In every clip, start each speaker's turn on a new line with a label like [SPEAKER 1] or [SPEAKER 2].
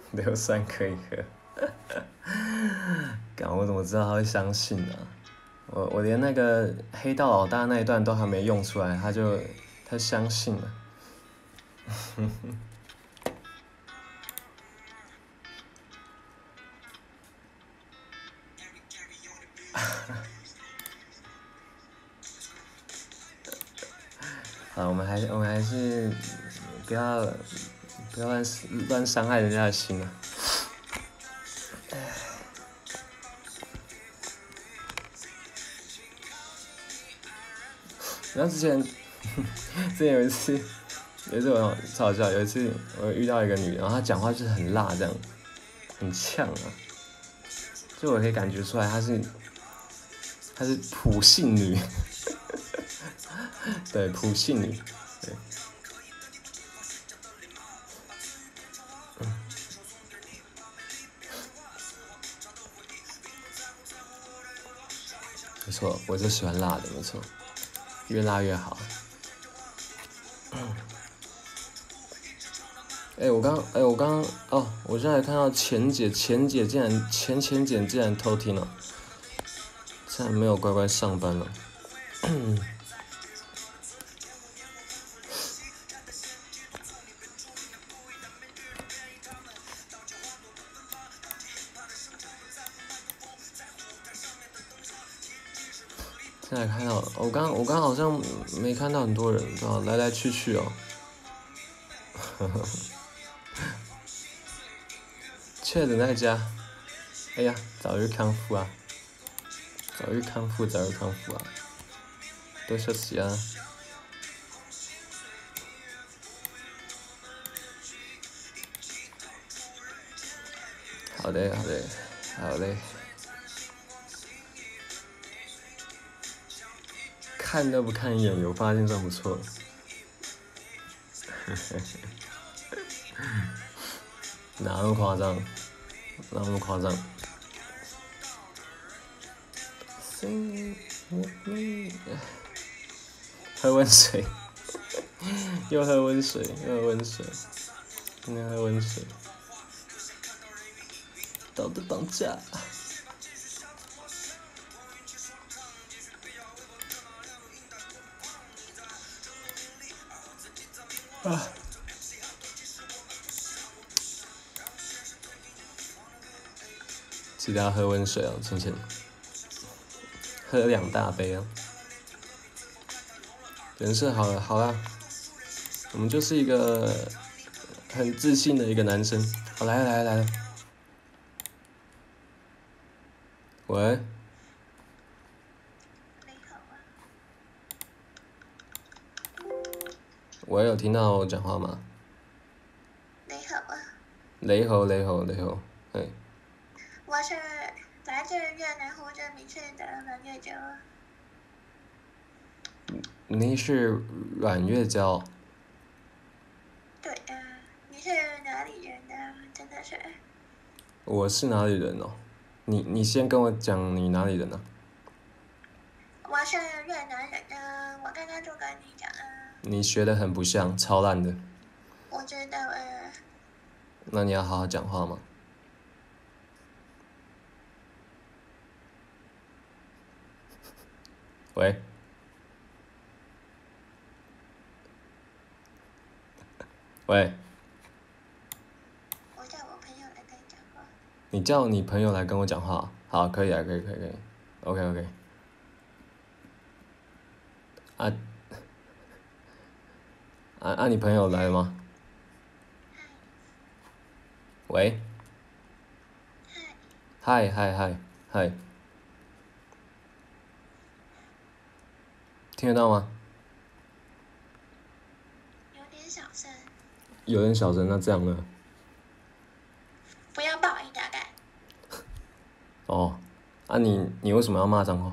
[SPEAKER 1] 硫酸可以喝。干，我怎么知道他会相信呢、我连那个黑道老大那一段都还没用出来，他相信了。好，我们还是不要乱伤害人家的心啊。然后之前有一次我超好笑，有一次我遇到一个女的，然后她讲话就是很辣这样，很呛啊，就我可以感觉出来她是普信女，对，普信女，对，没错，我就喜欢辣的，没错，越辣越好。我刚哦，我现在看到前姐竟然偷听了，竟然没有乖乖上班了。现在看到，我刚好像没看到很多人，对吧？来来去去哦。确诊在家，哎呀，早日康复啊！早日康复啊！多休息啊！好嘞。看都不看一眼，有发现算不错。哪那么夸张？哪那么夸张 ？Sing with me。喝温水，又喝温水，道德绑架。啊！记得要喝温水哦，晨晨。喝2大杯啊！人设好了，我们就是一个很自信的一个男生。好，来了。喂。喂，有聽到我講話嗎？你好，哎。
[SPEAKER 2] 我是來自越南胡志明市的阮月嬌。
[SPEAKER 1] 你是阮月嬌？
[SPEAKER 2] 對你是哪裡人呢？真的是。
[SPEAKER 1] 我是哪裡人哦？你先跟我講你哪裡人啊？
[SPEAKER 2] 我是越南人啊，我剛剛就跟你講啊。
[SPEAKER 1] 你學得很不像，超爛的。
[SPEAKER 2] 我知道
[SPEAKER 1] 那你要好好講話嗎？喂。喂。
[SPEAKER 2] 我叫我朋友來跟你講話。
[SPEAKER 1] 你叫你朋友來跟我講話？好，可以啊，可以。OK。你朋友來了嗎？喂。嗨。聽得到嗎？有點小聲，那這樣呢？
[SPEAKER 2] 不要爆音大概。
[SPEAKER 1] 哦，你為什麼要罵髒話？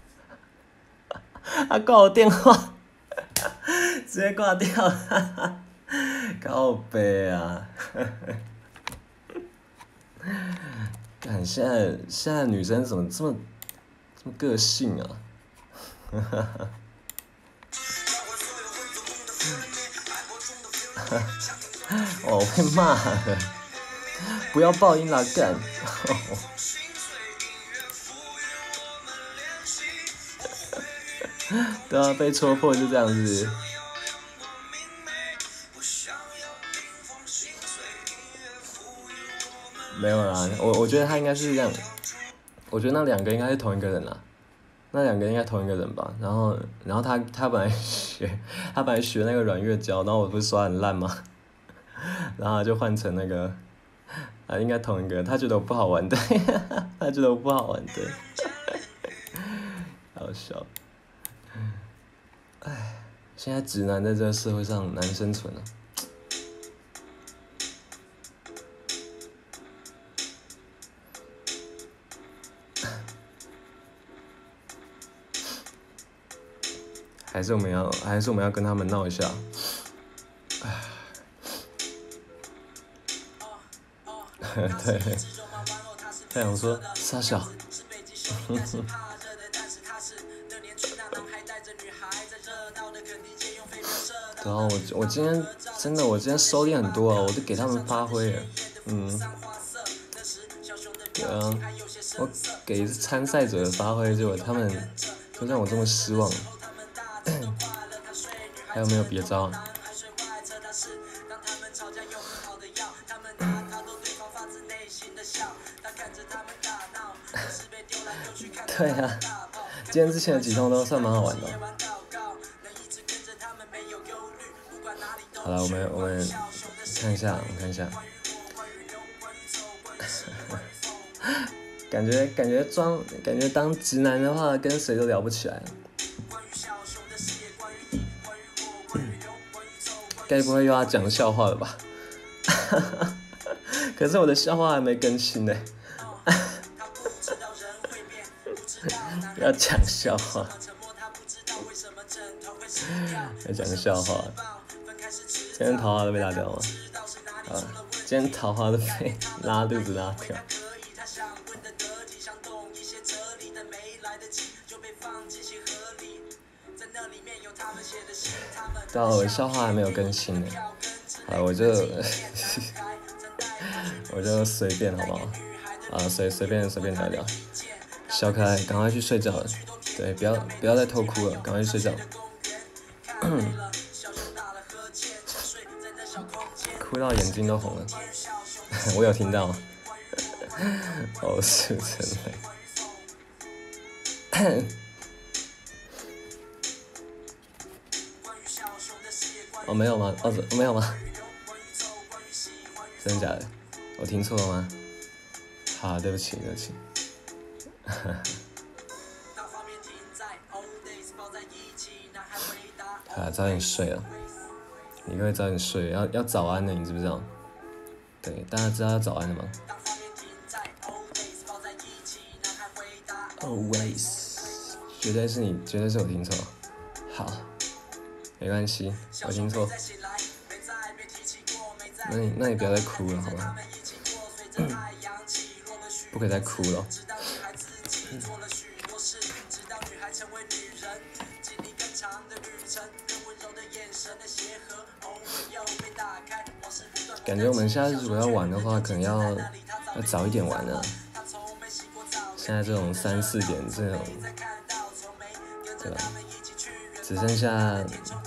[SPEAKER 1] 掛我電話，直接掛掉了，靠北啊！幹，現在女生怎麼這麼個性啊？我被罵了， 不要爆音啦，干！对啊，被戳破就这样子。没有啦，我觉得他应该是这样，我觉得那两个应该是同一个人啦，那两个应该同一个人吧。然后他本来学那个软月胶，然后我不是刷很烂吗？然后就换成那个，应该同一个，他觉得我不好玩的，他觉得我不好玩的，好笑。唉，现在直男在这个社会上难生存了。还是我们要跟他们闹一下。对，太阳说傻小。然后我今天真的我今天收敛很多啊，我就给他们发挥了。对啊，我给参赛者的发挥，结果他们就让我这么失望。还有没有别招啊？对啊，今天之前的几通都算蛮好玩的。好了，我们看一下，感觉当直男的话，跟谁都聊不起来。该不会又要讲笑话了吧？可是我的笑话还没更新呢。要讲笑话，要讲笑话。今天桃花都被拉掉了，今天桃花都被拉肚子拉掉。对啊，我的笑话还没有更新呢。好，我就随便好不好？随便聊聊。小可爱，赶快去睡觉了。对，不要再偷哭了，赶快去睡觉。哭到眼睛都红了。我有听到。哦，是真的。哦，没有吗？没有吗？真的假的？我听错了吗？好，对不起。早点睡了。你会早点睡，要早安的，你知不知道？对，大家知道要早安的吗 ？Always， 绝对是我听错。好，没关系，我听错。那你不要再哭了，好吗？不可以再哭了。感觉我们现在如果要玩的话，可能要早一点玩了。现在这种3、4点这种，对吧？只剩下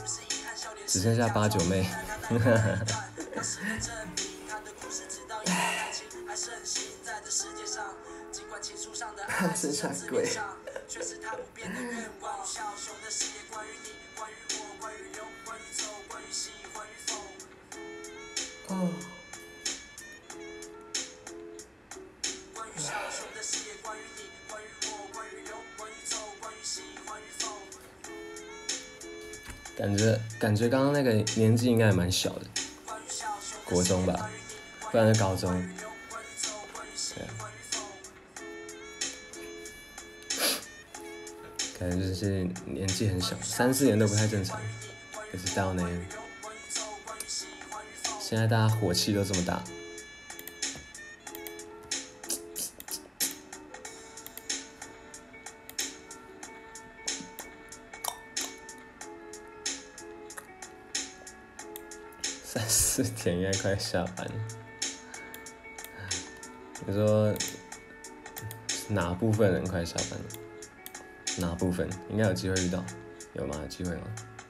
[SPEAKER 1] 8、9妹。剩下鬼。哦。感觉刚刚那个年纪应该也蛮小的，国中吧，不然是高中。对啊。感觉就是年纪很小，3、4年都不太正常，不知道呢。现在大家火气都这么大。3、4点应该快下班了。 你说哪部分人快下班了？哪部分应该有机会遇到？有吗？有机会吗？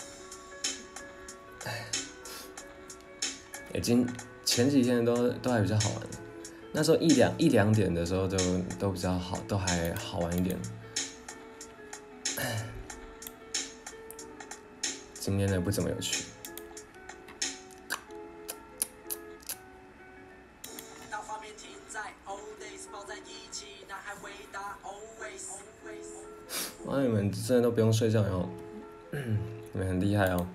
[SPEAKER 1] 前几天都还比较好玩，那时候一两点的时候都比较好，都还好玩一点。今天的不怎么有趣。哇，你们真的都不用睡觉哟，你们很厉害哦。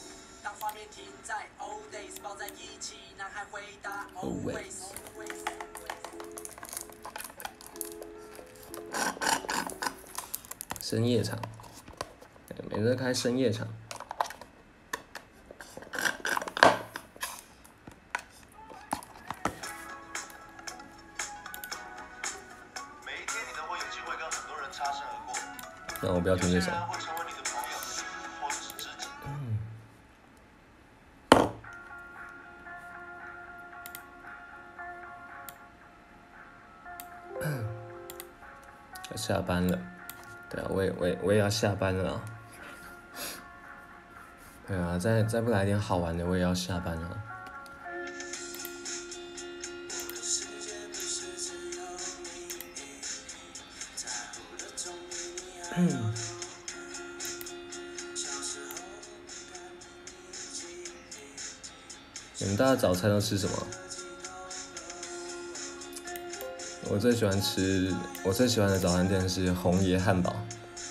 [SPEAKER 1] 深夜场，每次开深夜场。那我不要听这首。要下班了，对啊，我也要下班了啊。对啊，再不来点好玩的，我也要下班了。你们大家早餐都吃什么？我最喜欢的早餐店是红爷汉堡。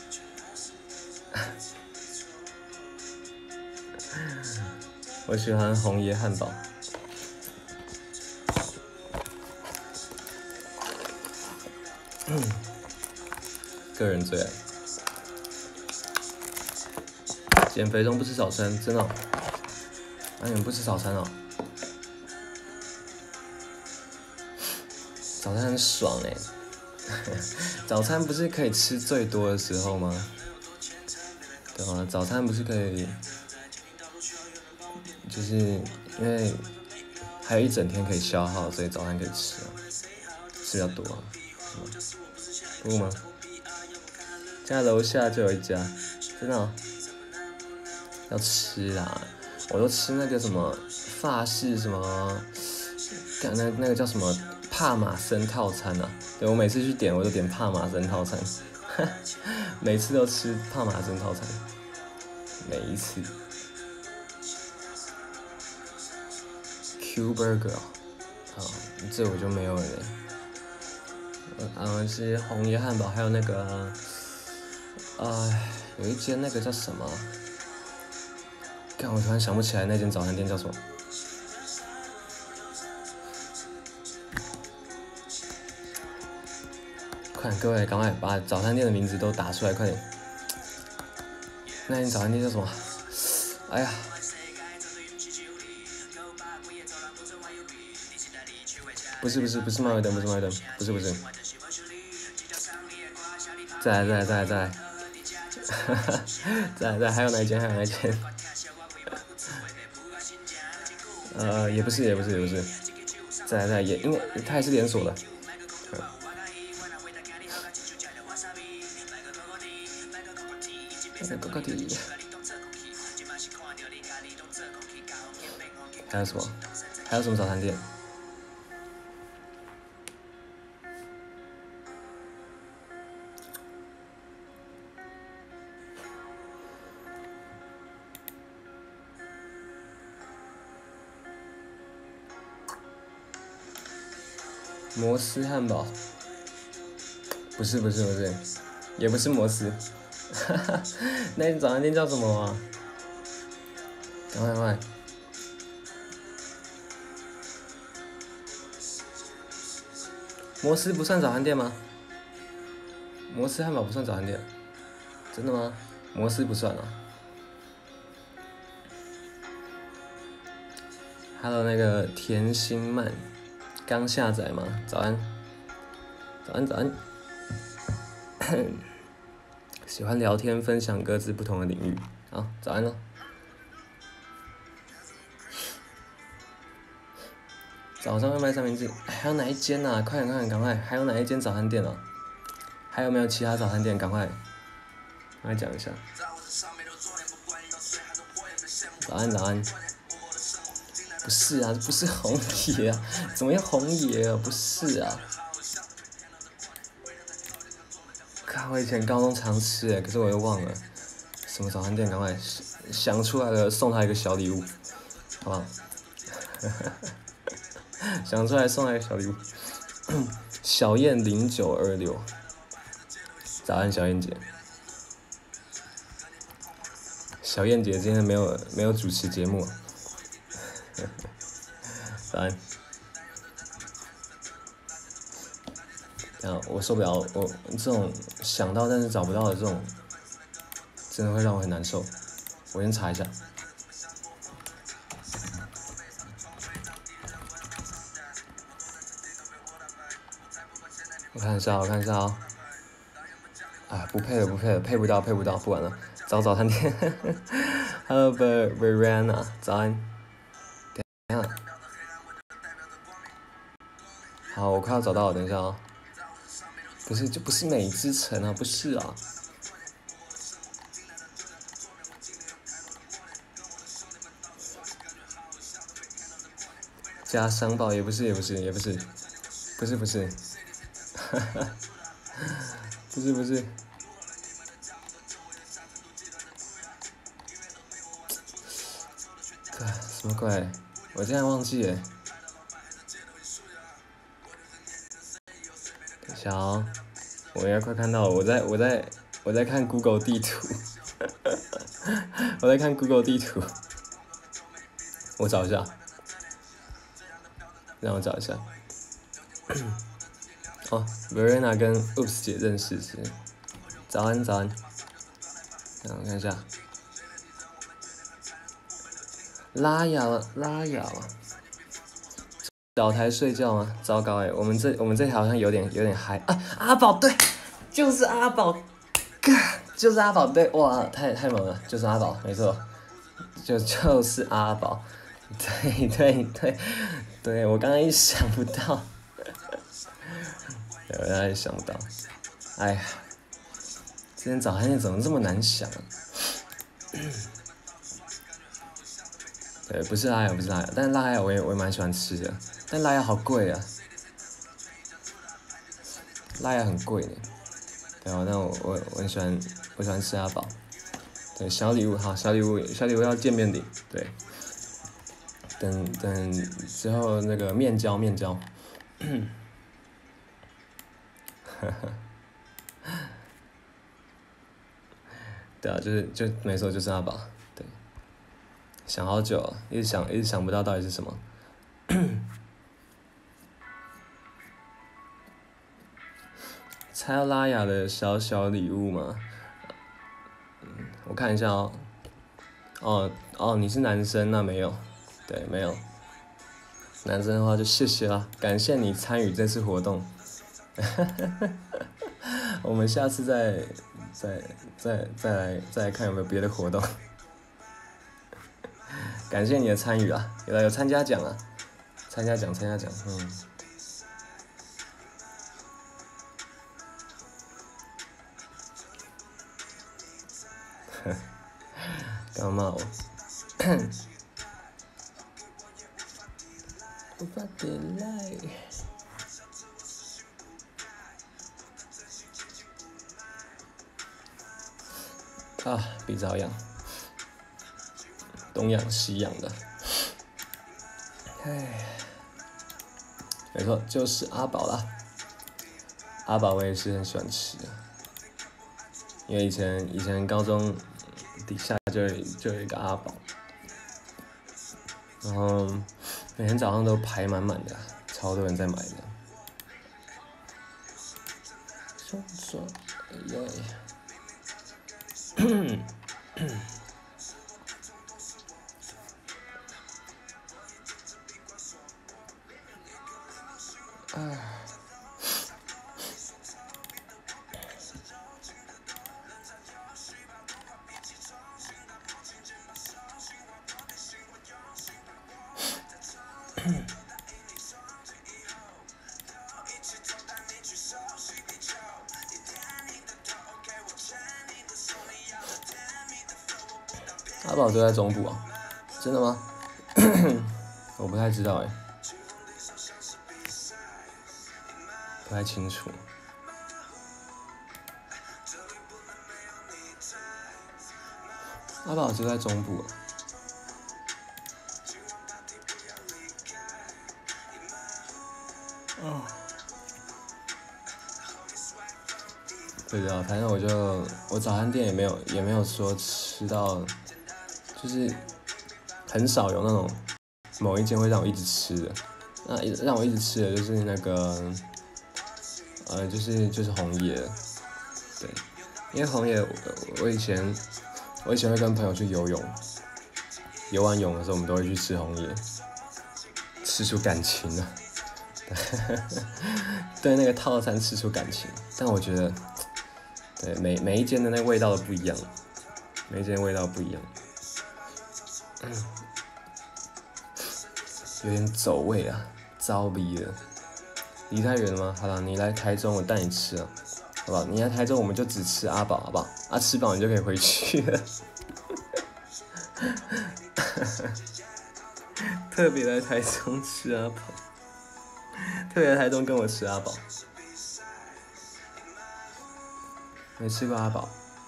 [SPEAKER 1] 我喜欢红爷汉堡。个人最爱。减肥中不吃早餐，真的哦？啊，你们不吃早餐哦？早餐很爽哎！早餐不是可以吃最多的时候吗？对吗？早餐不是可以，就是因为还有一整天可以消耗，所以早餐可以吃啊，吃比较多啊，不吗？家楼下就有一家，真的哦？要吃啦！我都吃那个什么法式什么，那个叫什么帕玛森套餐啊？对，我每次去点我就点帕玛森套餐，每次都吃帕玛森套餐，每一次。Q Burger 啊，这我就没有了嘞。是红爷汉堡，还有那个有一间那个叫什么？我突然想不起来那间早餐店叫什么。快点，各位，赶快把早餐店的名字都打出来，快点！那间早餐店叫什么？哎呀！不是麦味登，不是麦味登，不是。再来，还有哪一间？也不是。再来，也因为它也是连锁的。还有什么早餐店？摩斯汉堡？不是，也不是摩斯。那间早餐店叫什么啊？赶快！摩斯不算早餐店吗？摩斯汉堡不算早餐店，真的吗？摩斯不算啊。Hello， 那个甜心曼，刚下载吗？早安。喜欢聊天，分享各自不同的领域。好，早安喽。 早上会卖三明治，还有哪一间啊？快点快点，赶快！还有哪一间早餐店啊？还有没有其他早餐店？赶快讲一下。早安早安。不是啊，不是红爷啊，怎么样红爷啊？不是啊。看我以前高中常吃可是我又忘了什么早餐店，赶快想出来了，送他一个小礼物，好不好？想出来送他一个小礼物。小燕0926，早安小燕姐。小燕姐今天没有主持节目。早安。我受不了，我这种想到但是找不到的这种，真的会让我很难受。我先查一下。我看一下哦。啊，不配了，配不到，不玩了，找早餐店。Hello Verena， 早安。等一下。好，我快要找到了，等一下哦。不是，这不是美之城啊，不是啊。加商报也不是，不是，哈哈，不是，什么鬼？我竟然忘记了。等一下哦，我应该快看到了，我在看 Google 地图，我在看 Google 地图，我找一下。让我找一下。哦 ，Verena 跟 Oops 姐认识是？早安。让我看一下。拉雅了。找台睡觉吗？糟糕我们这条好像有点嗨啊！阿宝对，就是阿宝，就是阿宝对，哇，太猛了，就是阿宝，没错，就是阿宝，对，我刚刚一直想不到，对，我刚刚也想不到，哎呀，今天早餐店怎么这么难想啊？对，不是拉雅，但是拉雅我也蛮喜欢吃的，但拉雅好贵啊，拉雅很贵呢。对啊，但我很喜欢吃阿宝。对，小礼物好，小礼物要见面礼，对。等之后那个面交，对啊，就没错，就是阿宝，对。想好久，一直想不到到底是什么。猜到拉雅的小礼物吗？我看一下哦。哦，你是男生，那没有，对，没有。男生的话就谢谢啦，感谢你参与这次活动。我们下次再来看有没有别的活动。感谢你的参与啊，有参加奖啊，参加奖，干嘛骂我？无法点赖。啊，比照样，东养西养的。唉，没错，就是阿宝啦。阿宝我也是很喜欢吃的，因为以前高中底下就有一个阿宝，然后每天早上都排满满的，超多人在买的。说， 宝就在中部啊？真的吗？我不太知道不太清楚。阿宝就在中部啊。哦。不知道，反正我早餐店也没有说吃到，就是很少有那种某一间会让我一直吃的。那让我一直吃的就是那个，就是红叶，对，因为红叶我以前会跟朋友去游泳，游完泳的时候我们都会去吃红叶，吃出感情了。对那个套餐吃出感情，但我觉得，对每一间的那个味道都不一样，每一间味道不一样，有点走味啊，糟逼了。离太远了吗？好了，你来台中我带你吃啊，好不好？你来台中我们就只吃阿宝，好不好？啊，吃饱你就可以回去了。特别来台中吃阿宝，特别来台中跟我吃阿宝。没吃过阿宝。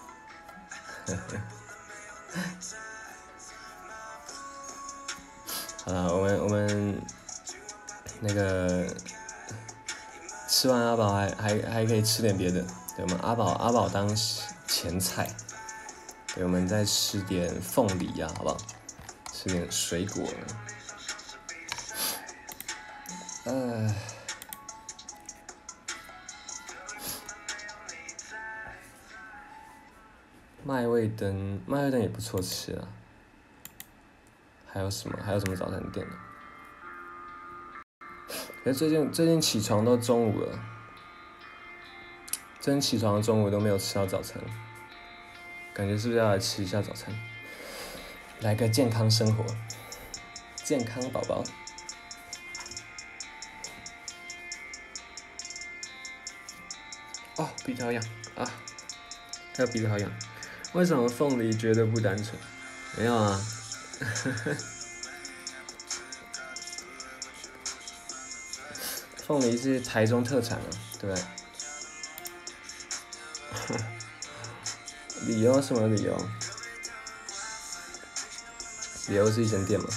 [SPEAKER 1] 好了，我们那个吃完阿宝还可以吃点别的，对吗？阿宝当前菜，对，我们再吃点凤梨啊，好不好？吃点水果。麦味登也不错吃啊。还有什么早餐店呢？可是最近起床都中午了，最近起床的中午都没有吃到早餐，感觉是不是要来吃一下早餐？来个健康生活，健康宝宝。哦，鼻子好痒啊！还有鼻子好痒。为什么凤梨觉得不单纯？没有啊。凤梨是台中特产啊，对不对？理由什么理由？理由是一间店吗？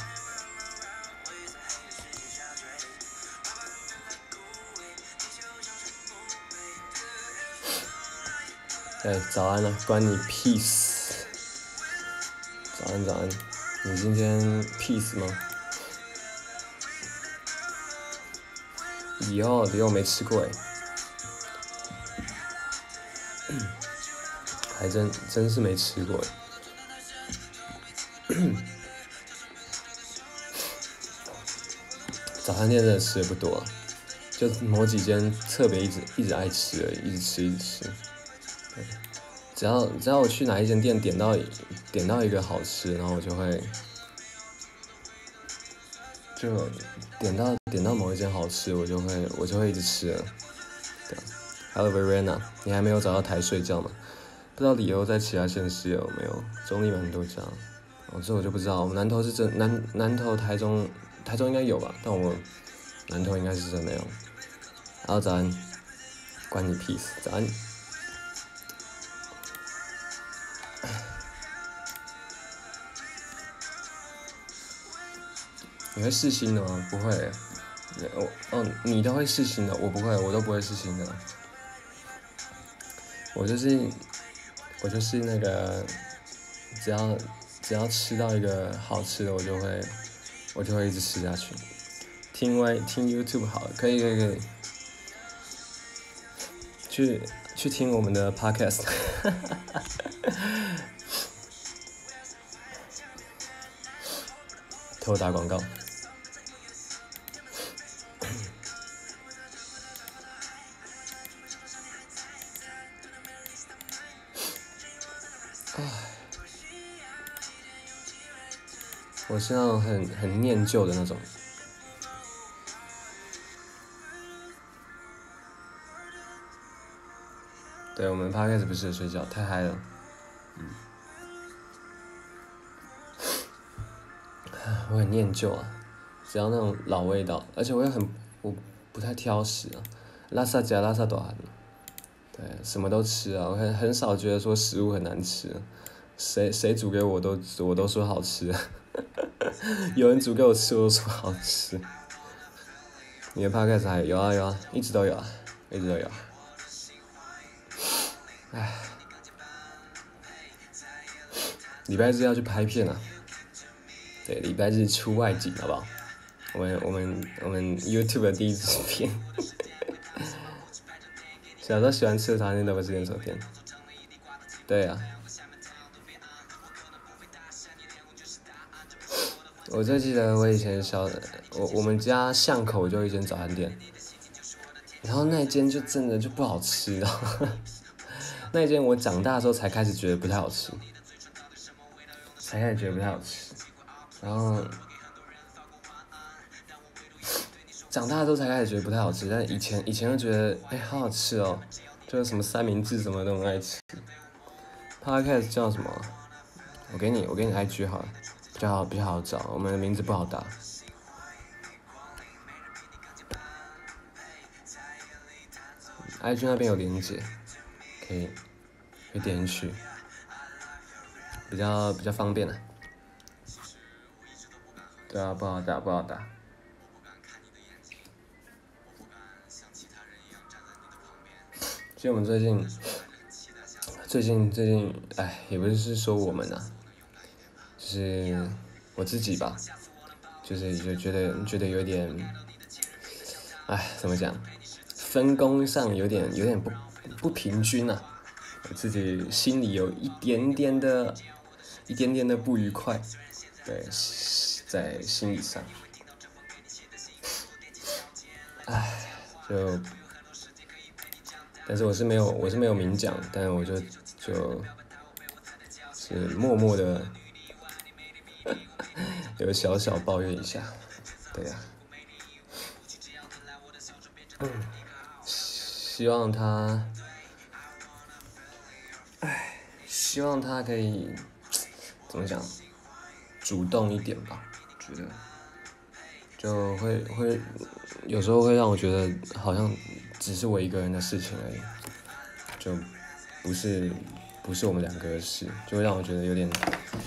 [SPEAKER 1] 早安啊，关你屁事！早安，你今天 peace 吗？李欧没吃过还真是没吃过早餐店真的吃的不多啊，就某几间特别一直爱吃而已，一直吃。只要我去哪一间店点到一个好吃，然后我就会点到某一间好吃，我就会一直吃了。对 ，Hello Verena， 你还没有找到台睡觉吗？不知道理由在其他县市有没有？中立蛮多家。这我就不知道。我们南投是南投台中应该有吧，但我南投应该是真没有。好，早安，关你屁事，早安。你会试新的吗？不会。你都会试新的，我不会，我都不会试新的。我就是那个，只要吃到一个好吃的，我就会一直吃下去。听 YouTube 好了，可以，去听我们的 Podcast。偷打广告。我是那种很念旧的那种。对，我们 podcast 不适合睡觉，太嗨了。 我很念旧啊，只要那种老味道，而且我不太挑食啊，拉萨加拉萨多汗，对，什么都吃啊，我很少觉得说食物很难吃，谁煮给我都说好吃，有人煮给我吃我都说好吃。你的 podcast 还有啊，一直都有啊，一直都有。唉，礼拜日要去拍片啊，对，礼拜日出外景好不好？我们 YouTube 的第一支片，小时候喜欢吃的茶店都不是连锁店，对啊。我就记得我以前我们家巷口就有一间早餐店，然后那间就真的就不好吃了，那间我长大之后才开始觉得不太好吃，然后长大之后才开始觉得不太好吃，但以前就觉得好好吃哦，就是什么三明治什么都很爱吃。Podcast 叫什么？我给你 IG 好了，比较好找，我们的名字不好打。IG 那边有连结，可以点进去，比较方便了。对啊，不好打。其实我们最近，也不是说我们啊，就是我自己吧，就觉得有点，怎么讲，分工上有点不平均啊，我自己心里有一点点的不愉快，对，在心理上，但是我是没有明讲，但是我是默默的有小抱怨一下，对呀，希望他可以怎么讲，主动一点吧，觉得就会有时候会让我觉得好像只是我一个人的事情而已，就不是我们两个的事，就会让我觉得有点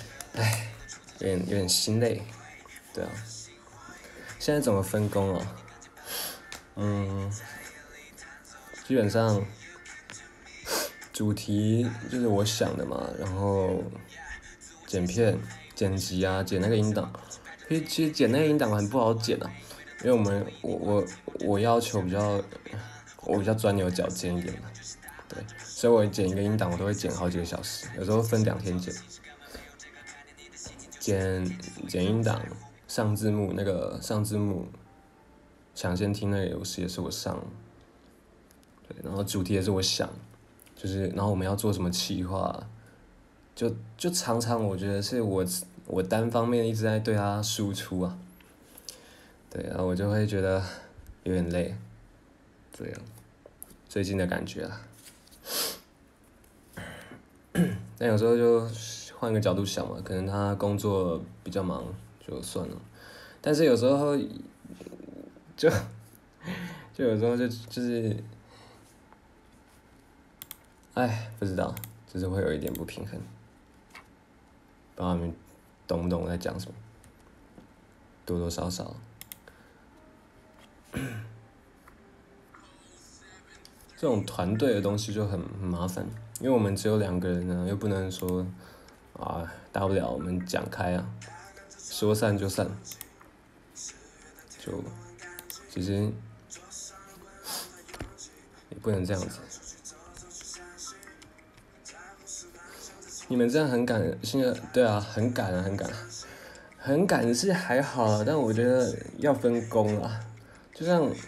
[SPEAKER 1] 心累，对啊。现在怎么分工啊？基本上主题就是我想的嘛，然后剪片、剪辑啊，剪那个音档，其实剪那个音档很不好剪啊，因为我要求我比较钻牛角尖一点嘛，对，所以我剪一个音档我都会剪好几个小时，有时候分2天剪音档，上字幕，抢先听那个游戏也是我上，对，然后主题也是我想，然后我们要做什么企划，就常常我觉得是我单方面一直在对他输出啊，对，然后我就会觉得有点累，这样，最近的感觉啊，但有时候就换个角度想嘛，可能他工作比较忙，就算了，但是有时候就有时候就是不知道，就是会有一点不平衡，不知道你们懂不懂我在讲什么，多多少少。这种团队的东西就很麻烦，因为我们只有2个人呢，又不能说大不了我们讲开啊，说散就散，就其实也不能这样子。你们这样很赶，现在对啊，很赶是还好啊，但我觉得要分工啊，就这样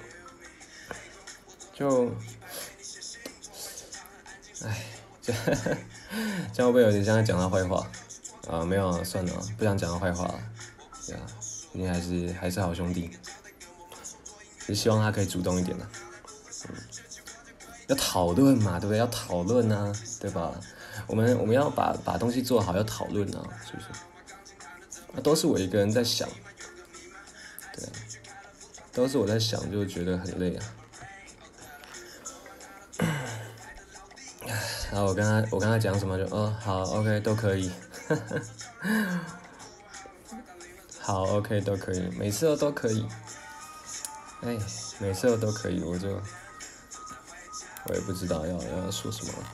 [SPEAKER 1] 会不会有点像在讲他坏话？没有啊，算了，不想讲他坏话了。对啊，毕竟还是好兄弟，就希望他可以主动一点的。要讨论嘛，对不对？要讨论啊，对吧？我们要把东西做好，要讨论啊，是不是？ 都是我一个人在想，对啊，都是我在想，就觉得很累啊。然后我跟他讲什么就好 OK 都可以，好 OK 都可以，每次都可以，哎，每次都可以，我也不知道要说什么了，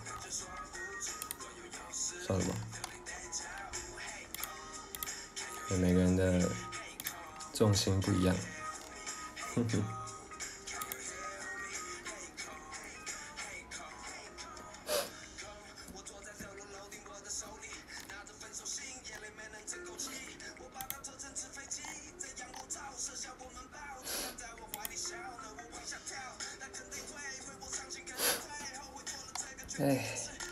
[SPEAKER 1] 算了吧，每个人的重心不一样，哼哼。哎，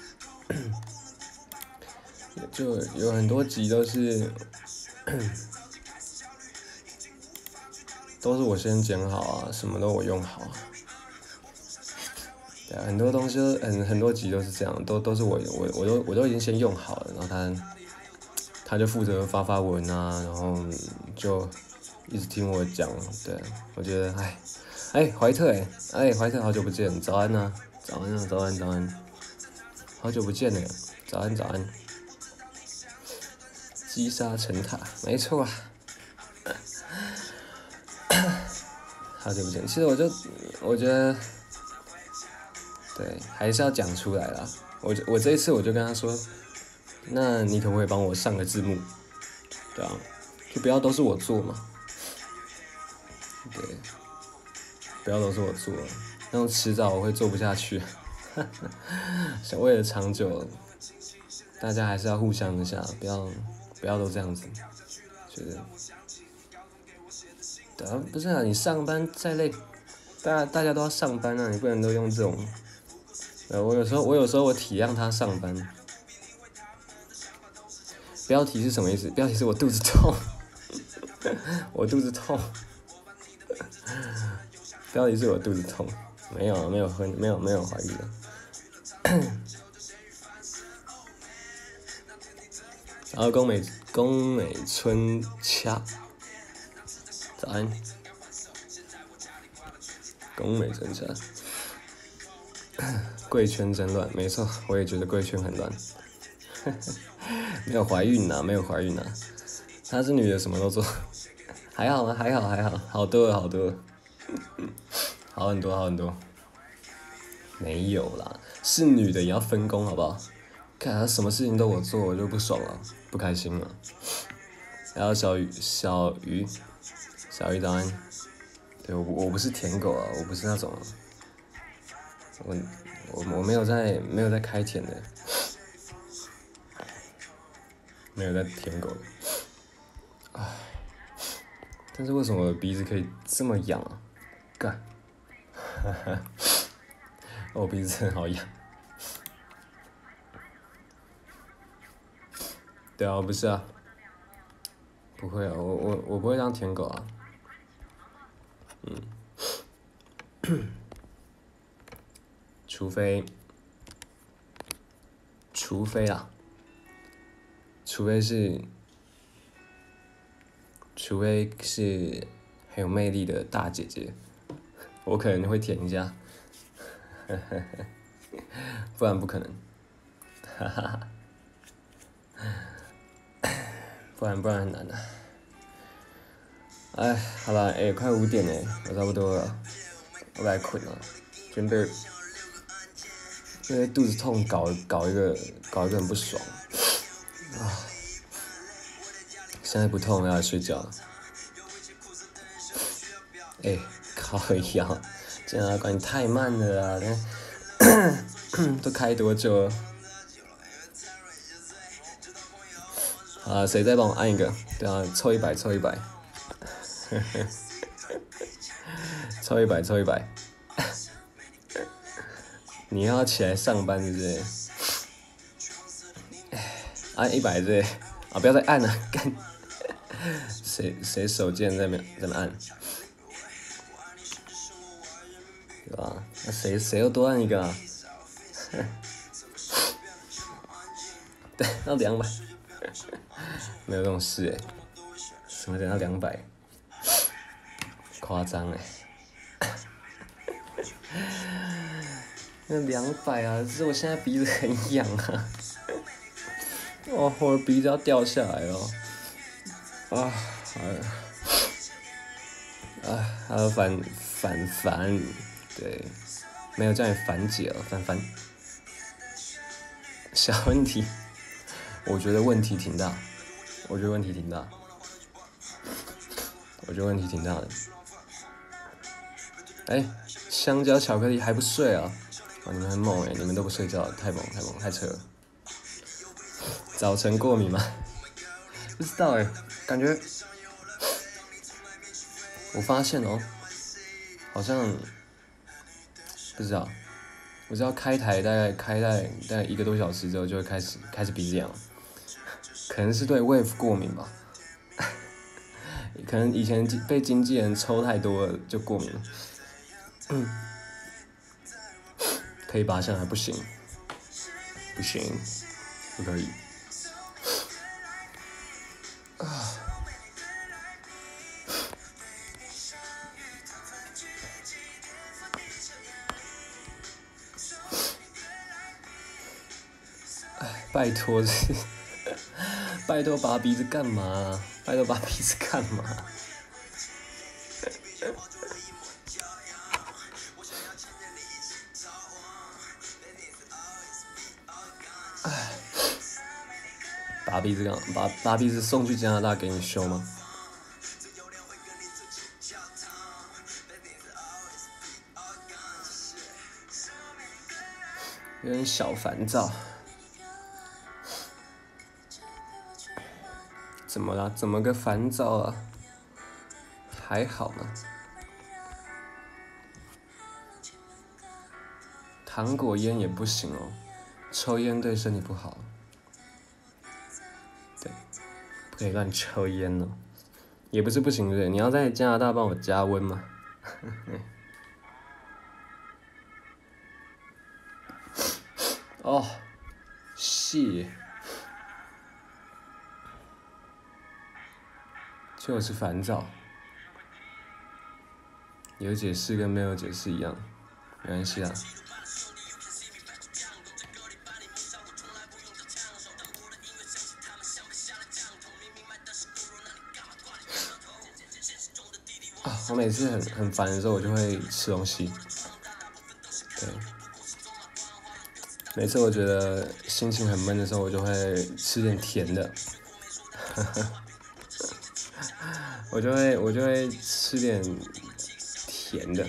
[SPEAKER 1] 就有很多集都是我先剪好啊，什么都我用好啊。对啊，很多东西很多集都是这样，都是我都已经先用好了，然后他就负责发文啊，然后就一直听我讲。对，我觉得怀特怀特好久不见，早安啊，早安，好久不见了，早安，击杀成塔，没错啊，好久不见。其实我觉得，对，还是要讲出来啦。我这一次我就跟他说，那你可不可以帮我上个字幕？对啊，就不要都是我做嘛。对，不要都是我做，那种迟早我会做不下去。想为了长久，大家还是要互相一下，不要都这样子，觉得。对啊，不是啊，你上班再累，大家都要上班啊，你不能都用这种。我有时候我体谅他上班。标题是什么意思？标题是我肚子痛，我肚子痛。标题是我肚子痛，没有怀孕的。然后宫美春恰，早安。宫美春恰，贵圈真乱，没错，我也觉得贵圈很乱。没有怀孕呐，她是女的，什么都做，还好吗？还好，好多了，好很多。没有啦，是女的也要分工，好不好？看她什么事情都我做，我就不爽了，不开心了。然后小鱼早安。对，我不是舔狗啊，我不是那种，我没有在开舔的，没有在舔狗的。啊，但是为什么我的鼻子可以这么痒啊？干，我鼻子真的好痒。对啊，不是啊，不会啊，我不会当舔狗啊。除非是很有魅力的大姐姐，我可能会舔一下，不然不可能，不然很难的。哎，好了，快5点了，我差不多了，我该困了，准备。因为肚子痛搞一个很不爽啊！现在不痛，要来睡觉了。靠腰，这样管你太慢了啊！都开多久了？啊，谁再帮我按一个？对啊，凑100，凑100，凑100。你要起来上班，对不对？按100对，啊，不要再按了，干！谁手贱在那按？对吧？那谁又多按一个啊？对，到200，没有这种事怎么等到200？夸张那200啊！只是我现在鼻子很痒啊，哦，我的鼻子要掉下来了。还有凡，对，没有叫你樊姐了，凡。小问题，我觉得问题挺大，我觉得问题挺大的。香蕉巧克力还不睡啊？你们很猛你们都不睡觉，太猛，太扯了。早晨过敏吗？不知道感觉我发现好像不知道，我知道开台大概1个多小时之后就会开始鼻子痒，可能是对 wave 过敏吧，可能以前被经纪人抽太多了就过敏了。可以拔下来不行，不可以。拜托拜托拔鼻子干嘛？拔鼻子干嘛？拔鼻子送去加拿大给你修吗？有点小烦躁。怎么啦？怎么个烦躁啊？还好嘛。糖果烟也不行抽烟对身体不好。对，不可以乱抽烟也不是不行，对不对？你要在加拿大帮我加温嘛？谢。就是烦躁，有解释跟没有解释一样，没关系啦。我每次很烦的时候，我就会吃东西。对，每次我觉得心情很闷的时候，我就会吃点甜的。我就会吃点甜的。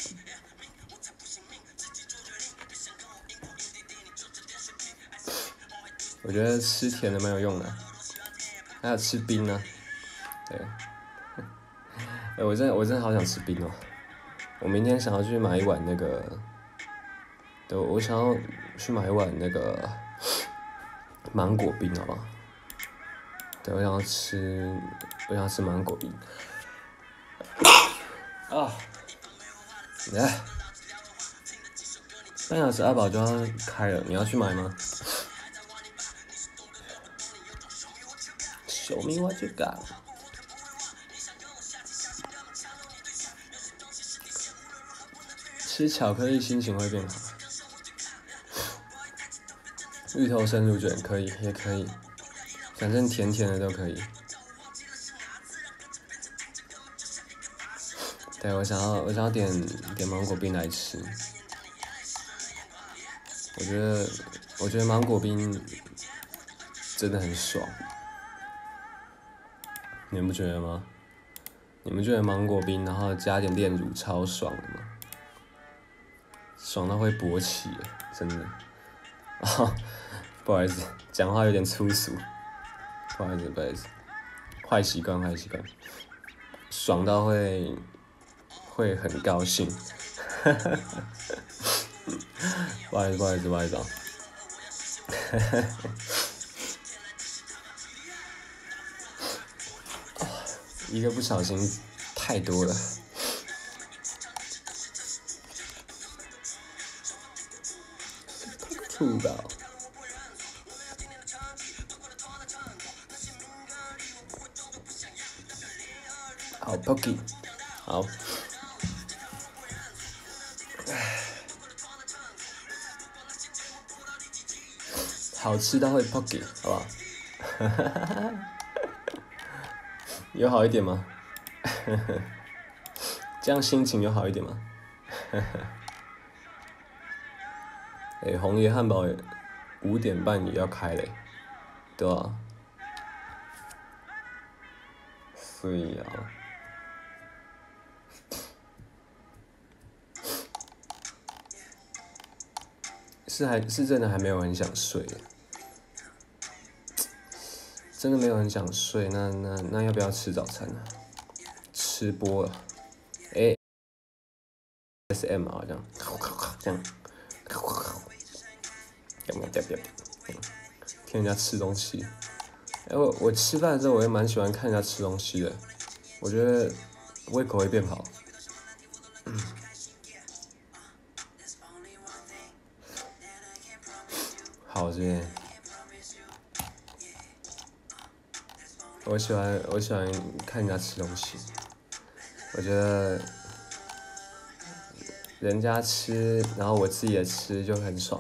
[SPEAKER 1] 我觉得吃甜的蛮有用的，还有吃冰啊。对。我真的好想吃冰我明天想要去买一碗那个，对，我想要去买一碗那个芒果冰，好不好？对，我想要吃芒果冰。来，半小时阿宝就要开了，你要去买吗？Show me what you got。吃巧克力心情会变好。芋头生乳卷可以，也可以，反正甜甜的都可以。对，我想要点芒果冰来吃。我觉得芒果冰真的很爽，你们不觉得吗？你们觉得芒果冰然后加点炼乳超爽的吗？爽到会勃起，真的。不好意思，讲话有点粗俗，不好意思，坏习惯，爽到会很高兴。不好意思一个不小心太多了。吐吧。 好 Pocky， 好。好吃到会 Pocky， 好不好？有好一点吗？这样心情有好一点吗？红爷汉堡5点半也要开嘞，对啊。所以啊，是真的还没有很想睡，真的没有很想睡。那要不要吃早餐呢？吃播了，SM 啊，这样，听人家吃东西。我吃饭的时候我也蛮喜欢看人家吃东西的，我觉得胃口会变好。好这边，我喜欢看人家吃东西，我觉得人家吃，然后我自己也吃就很爽。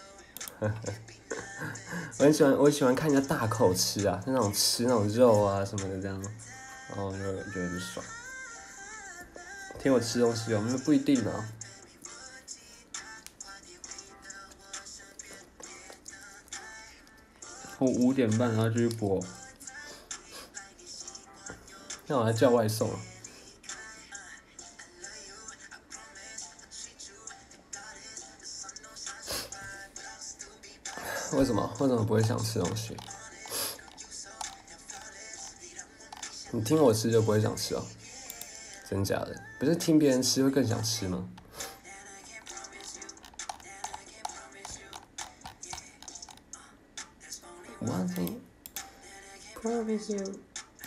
[SPEAKER 1] 我喜欢看人家大口吃啊，那种吃那种肉啊什么的这样，然后就觉得很爽。听我吃东西有没有不一定啊？我5点半然后继续播，那我还叫外送啊？为什么不会想吃东西？你听我吃就不会想吃哦？真假的？不是听别人吃会更想吃吗？One thing, promise you。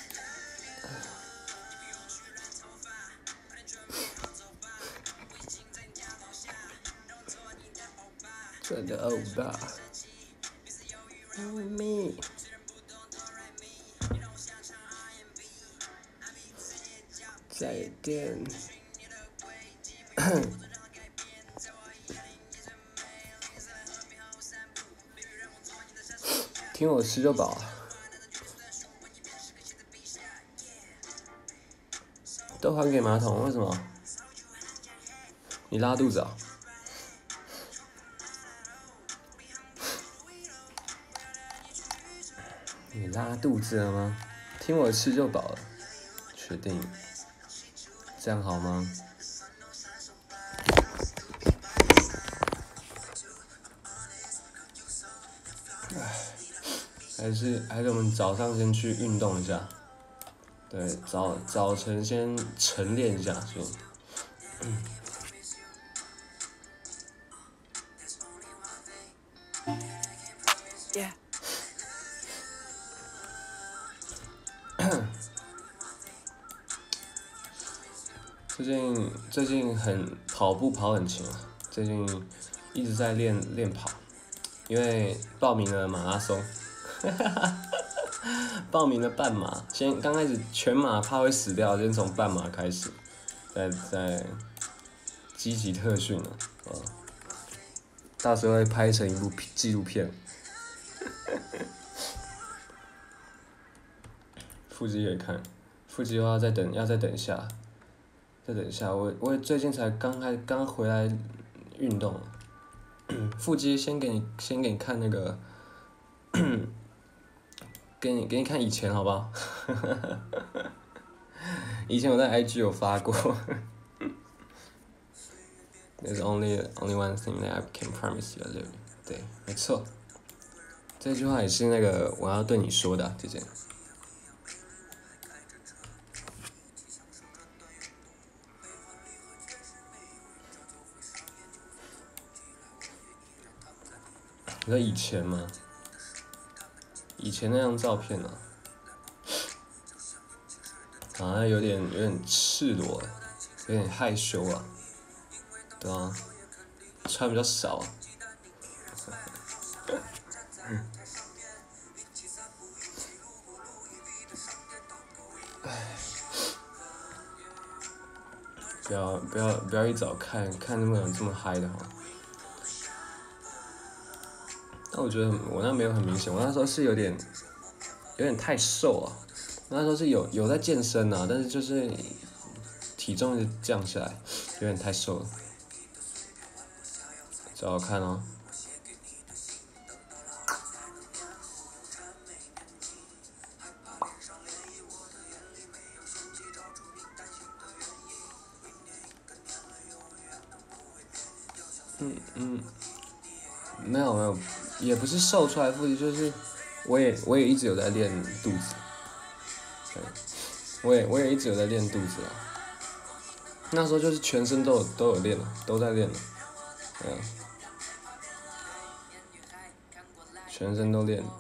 [SPEAKER 1] 真的欧巴，me。再见。听我吃就饱。都还给马桶，为什么？你拉肚子啊？你拉肚子了吗？听我吃就饱了，确定？这样好吗？还是我们早上先去运动一下，对，早晨先晨练一下，就。最近跑步跑很勤啊，最近一直在练跑，因为报名了马拉松，报名了半马，刚开始全马怕会死掉，先从半马开始，在积极特训了，到时候会拍成一部纪录片。腹肌也看，腹肌的话要再等一下。再等一下，我最近才刚回来运动，腹肌先给你看那个，给你看以前好不好？以前我在 IG 有发过，There's only one thing that I can promise you, love you。对，没错，这句话也是那个我要对你说的，姐姐。你说以前吗？以前那张照片啊，好像有点赤裸，有点害羞啊，对啊，穿比较少啊。 不要一早看这么嗨的哈。但我觉得我那没有很明显，我那时候是有点太瘦啊，那时候是有在健身啊，但是就是体重一直降下来，有点太瘦了。找我看哦。没有，也不是瘦出来腹肌，就是我也一直有在练肚子，对，我也一直有在练肚子啊。那时候就是全身都有练了，都在练了，全身都练，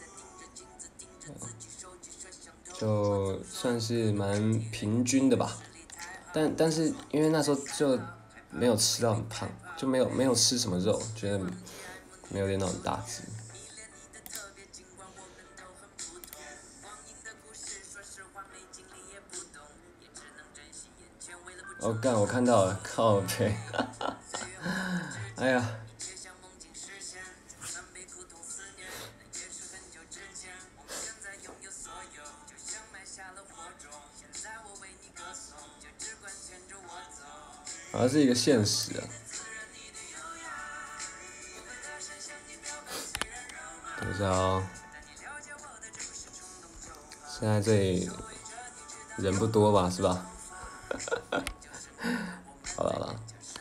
[SPEAKER 1] 就算是蛮平均的吧。但是因为那时候就没有吃到很胖，就没有吃什么肉，觉得没有练到很大只。哦干，我看到了，靠北，哎呀，好像是一个现实啊。等一下哦，现在这里人不多吧，是吧？好了，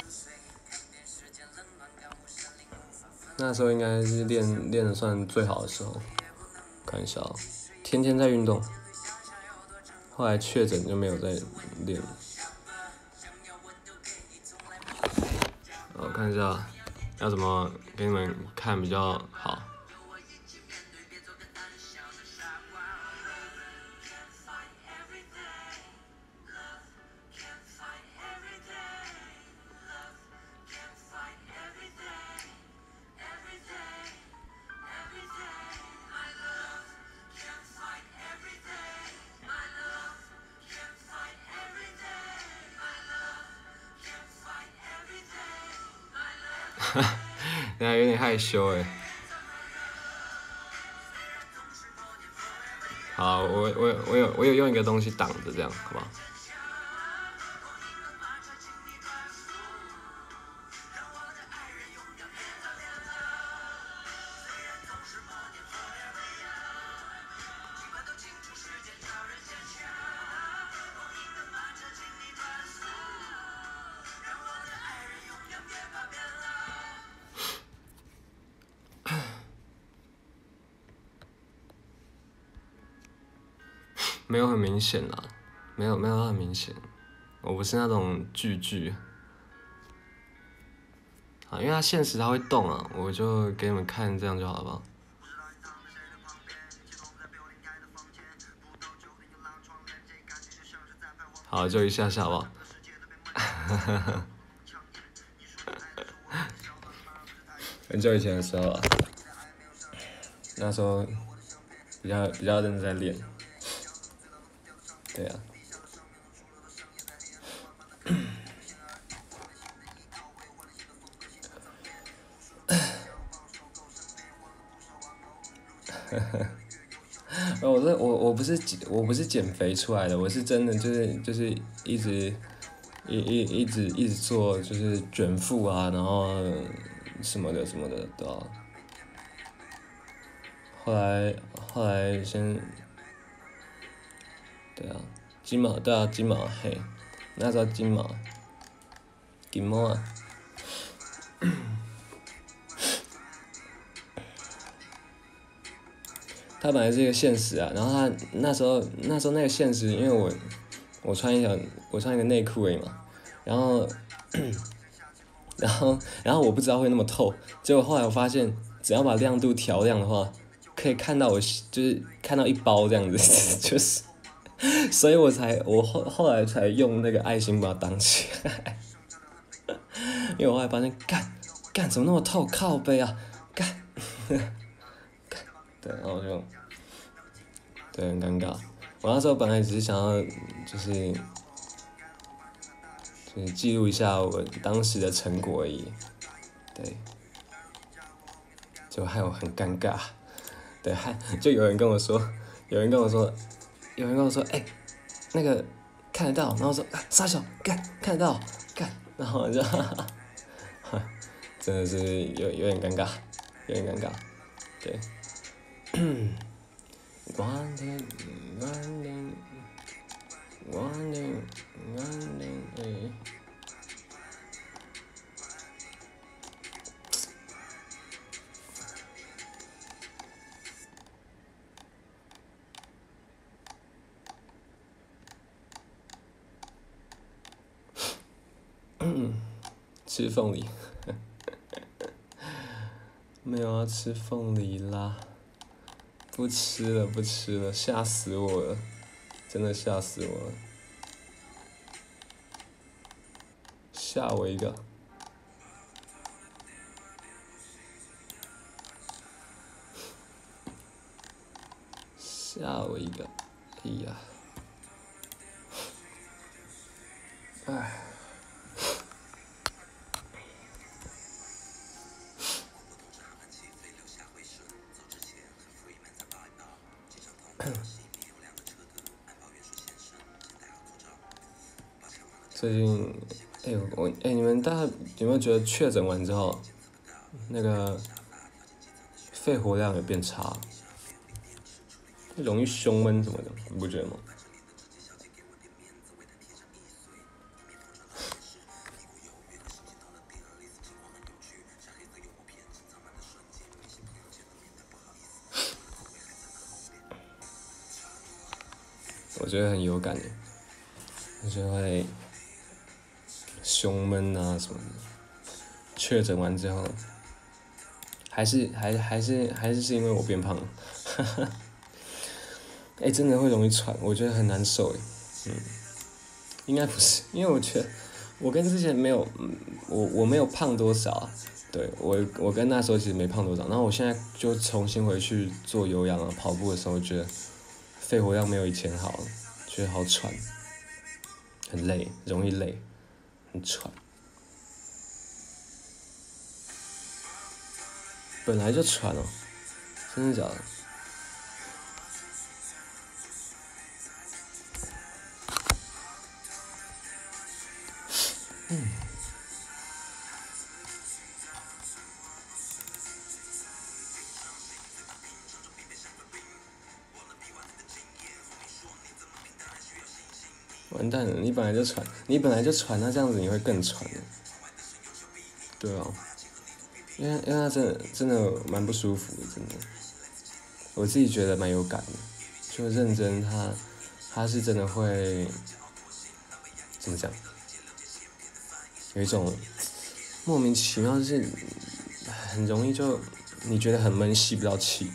[SPEAKER 1] 那时候应该是练的算最好的时候，看一下哦，天天在运动，后来确诊就没有再练了。我看一下要怎么给你们看比较好。现在有点害羞哎。好，我有用一个东西挡着，这样好不好？没有很明显啦，没有很明显，我不是那种巨啊，因为它现实它会动啊，我就给你们看这样就好了吧。好，就一下下好不好？很久以前的时候啊，那时候比较认真在练，对啊。我不是减肥出来的，我是真的就是一直做就是卷腹啊，然后什么的对啊。后来先，对啊，金毛对啊金毛嘿，那时候金毛啊。它本来是一个限时啊，然后它那时候那个限时，因为我穿一个内裤而已嘛，然后我不知道会那么透，结果后来我发现只要把亮度调亮的话，可以看到就是看到一包这样子，就是，所以我后来才用那个爱心把它挡起来，因为我后来发现干怎么那么透，靠背啊，干。对，然后就，对，很尴尬。我那时候本来只是想要，就是， 就是记录一下我当时的成果而已。对，就害我很尴尬。对，就有人跟我说，哎、那个看得到，然后说傻小看得到，然后我就真的是有点尴尬，对。one day，吃凤梨，没有要吃凤梨啦，不吃了，吓死我了，真的吓死我了，吓我一个。吓我一个，哎呀，唉。最近，你们大家有没有觉得确诊完之后，那个肺活量有变差，容易胸闷什么的，你不觉得吗？我觉得很有感的，就会胸闷啊什么的。确诊完之后，还是因为我变胖了，真的会容易喘，我觉得很难受应该不是，因为我觉得我跟之前没有，我没有胖多少啊，对我跟那时候其实没胖多少，然后我现在就重新回去做有氧啊，跑步的时候觉得肺活量没有以前好了，觉得好喘，很累，容易累，很喘。本来就喘哦，真的假的？完蛋了，你本来就喘，那这样子你会更喘的。对啊，因为他真的蛮不舒服的，真的。我自己觉得蛮有感的，就认真他是真的会怎么讲？有一种莫名其妙，就是很容易就你觉得很闷，吸不到气。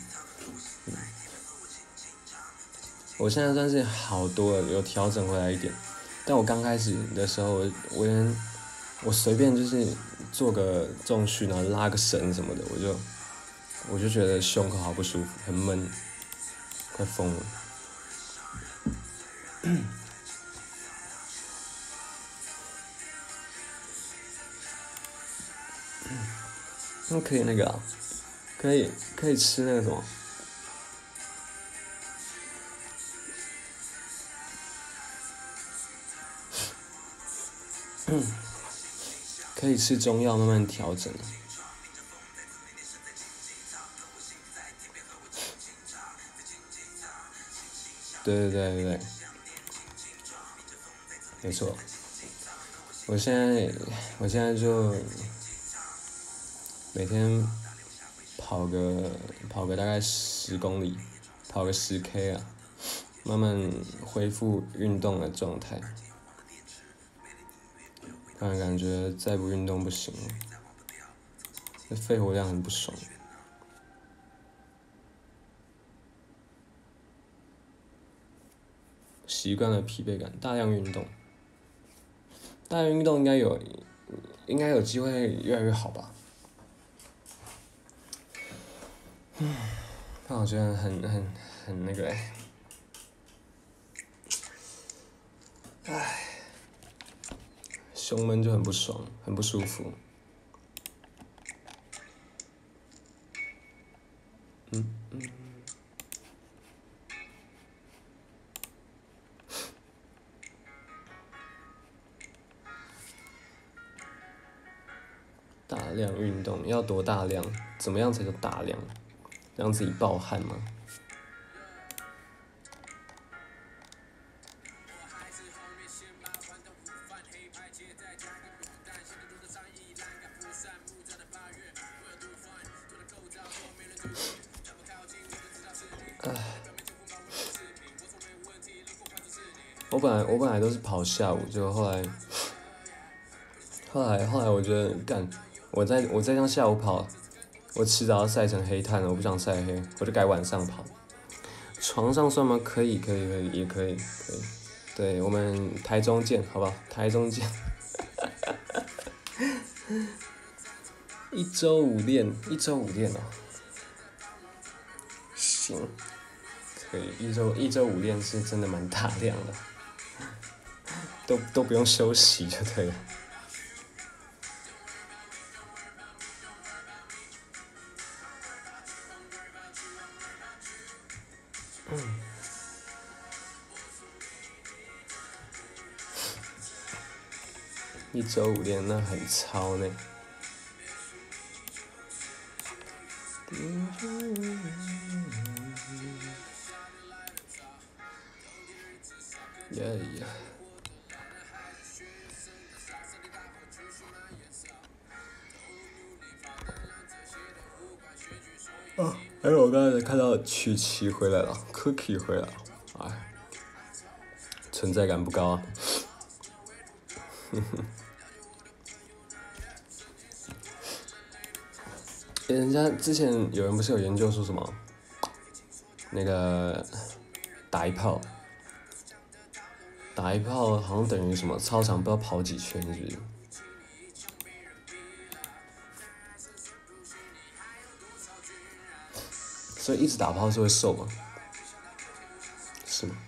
[SPEAKER 1] 我现在算是好多了，有调整回来一点。但我刚开始的时候，我随便就是做个重训啊，拉个绳什么的，我就觉得胸口好不舒服，很闷，快疯了。那可以那个啊，可以吃那个什么。可以吃中药慢慢调整。对，没错。我现在就每天跑个大概10公里，跑个10K 啊，慢慢恢复运动的状态。不然感觉再不运动不行了，这肺活量很不爽。习惯了疲惫感，大量运动应该有机会越来越好吧。但我觉得很那个胸闷就很不爽，很不舒服。大量运动要多大量？怎么样才叫大量？让自己暴汗吗？我本来都是跑下午，结果后来我觉得干，我再这样下午跑，我迟早要晒成黑炭了，我不想晒黑，我就改晚上跑。床上算吗？可以，也可以。对，我们台中见，好不好？台中见。一周五练哦。行，可以，一周五练是真的蛮大量的。都不用休息就对了。一周五练那很超呢。还有我刚才看到曲奇回来了 ，Cookie 回来了，哎，存在感不高啊。人家之前有人不是有研究说什么，那个打一炮好像等于什么操场不知道跑几圈，是不是？所以一直打炮是会瘦吗？是吗？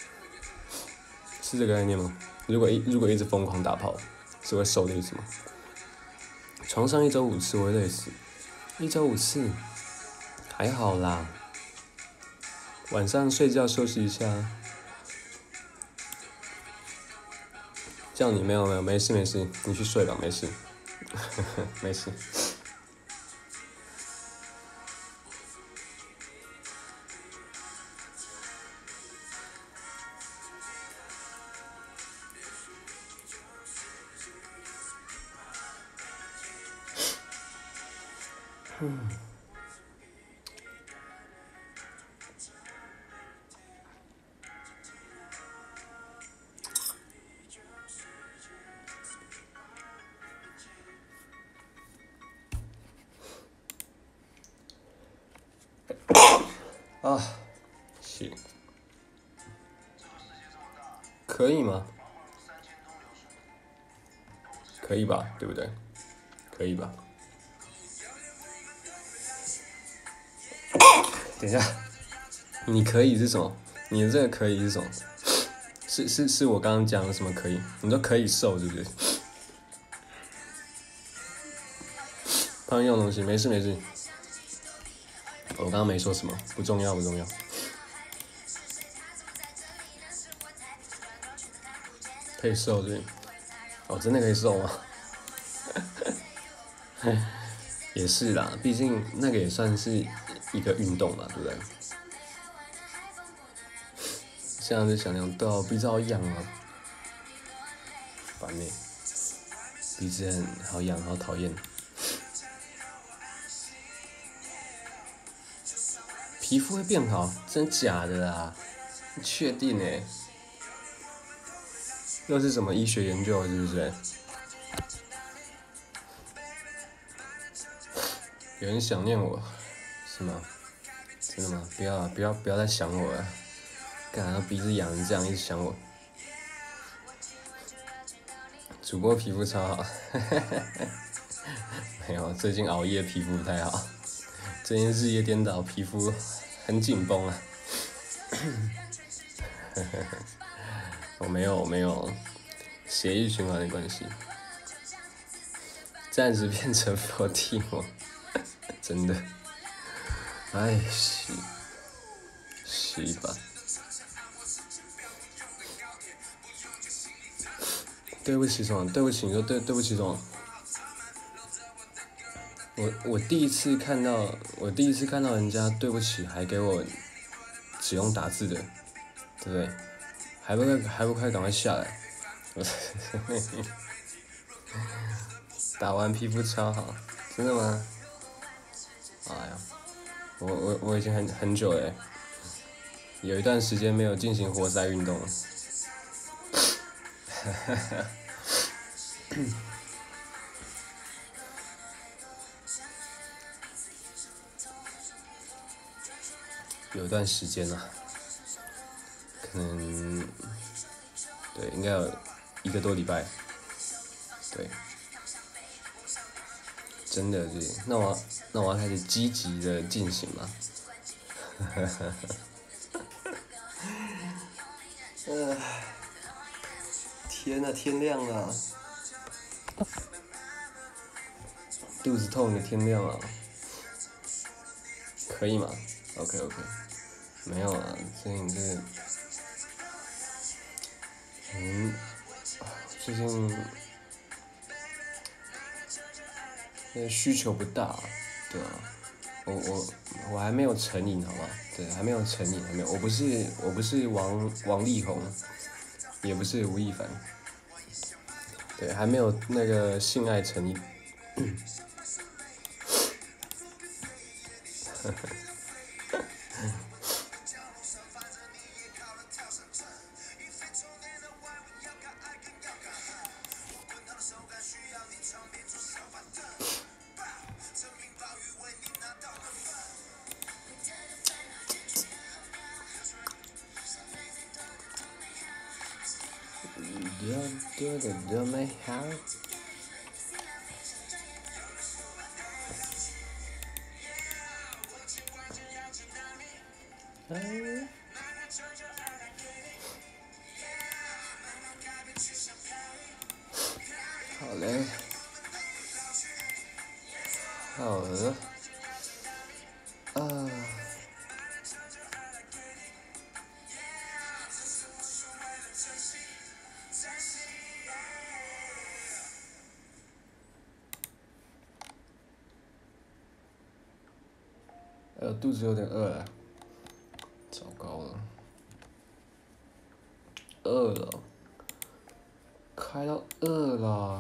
[SPEAKER 1] 是这个概念吗？如果一直疯狂打炮，是会瘦的意思吗？床上一周5次我会累死，一周5次还好啦，晚上睡觉休息一下。这样你没有没事，你去睡吧，没事，没事。啊，行，可以吗？可以吧，对不对？可以吧？等一下，你可以是什么？你的这个可以是什么？是我刚刚讲的什么可以？你说可以瘦是不是？胖用东西没事。我刚刚没说什么，不重要。可以瘦对？哦，真的可以瘦吗？也是啦，毕竟那个也算是一个运动嘛，对不对？现在就想对啊，鼻子好痒啊，烦欸，鼻子很好痒，好讨厌。皮肤会变好？真假的啦？确定欸？又是什么医学研究是不是？有人想念我，是吗？真的吗？不要再想我了，干，鼻子痒成这样，一直想我。主播皮肤超好，没有，最近熬夜皮肤不太好，最近日夜颠倒，皮肤很紧绷啊。我没有， 血液循环的关系，暂时变成佛地魔，真的，哎，洗吧。对不起什么？对不起，你说对不起什么？我第一次看到人家对不起还给我只用打字的，对不对？还不快赶快下来！打完皮肤超好，真的吗？哎呀，我已经很久了，有一段时间没有进行活塞运动了。有一段时间啊，可能对，应该有1个多礼拜，对，真的是，那我要开始积极的进行嘛。天啊，天亮了，肚子痛的天亮了，可以吗 ？OK， 没有啊，最近最近需求不大，对啊，我还没有成瘾，好吧？对，还没有成瘾，还没有，我不是王力宏，也不是吴亦凡，对，还没有那个性爱成瘾。多美好。好嘞，好了，啊。肚子有点饿了，糟糕了，饿了，开到饿了，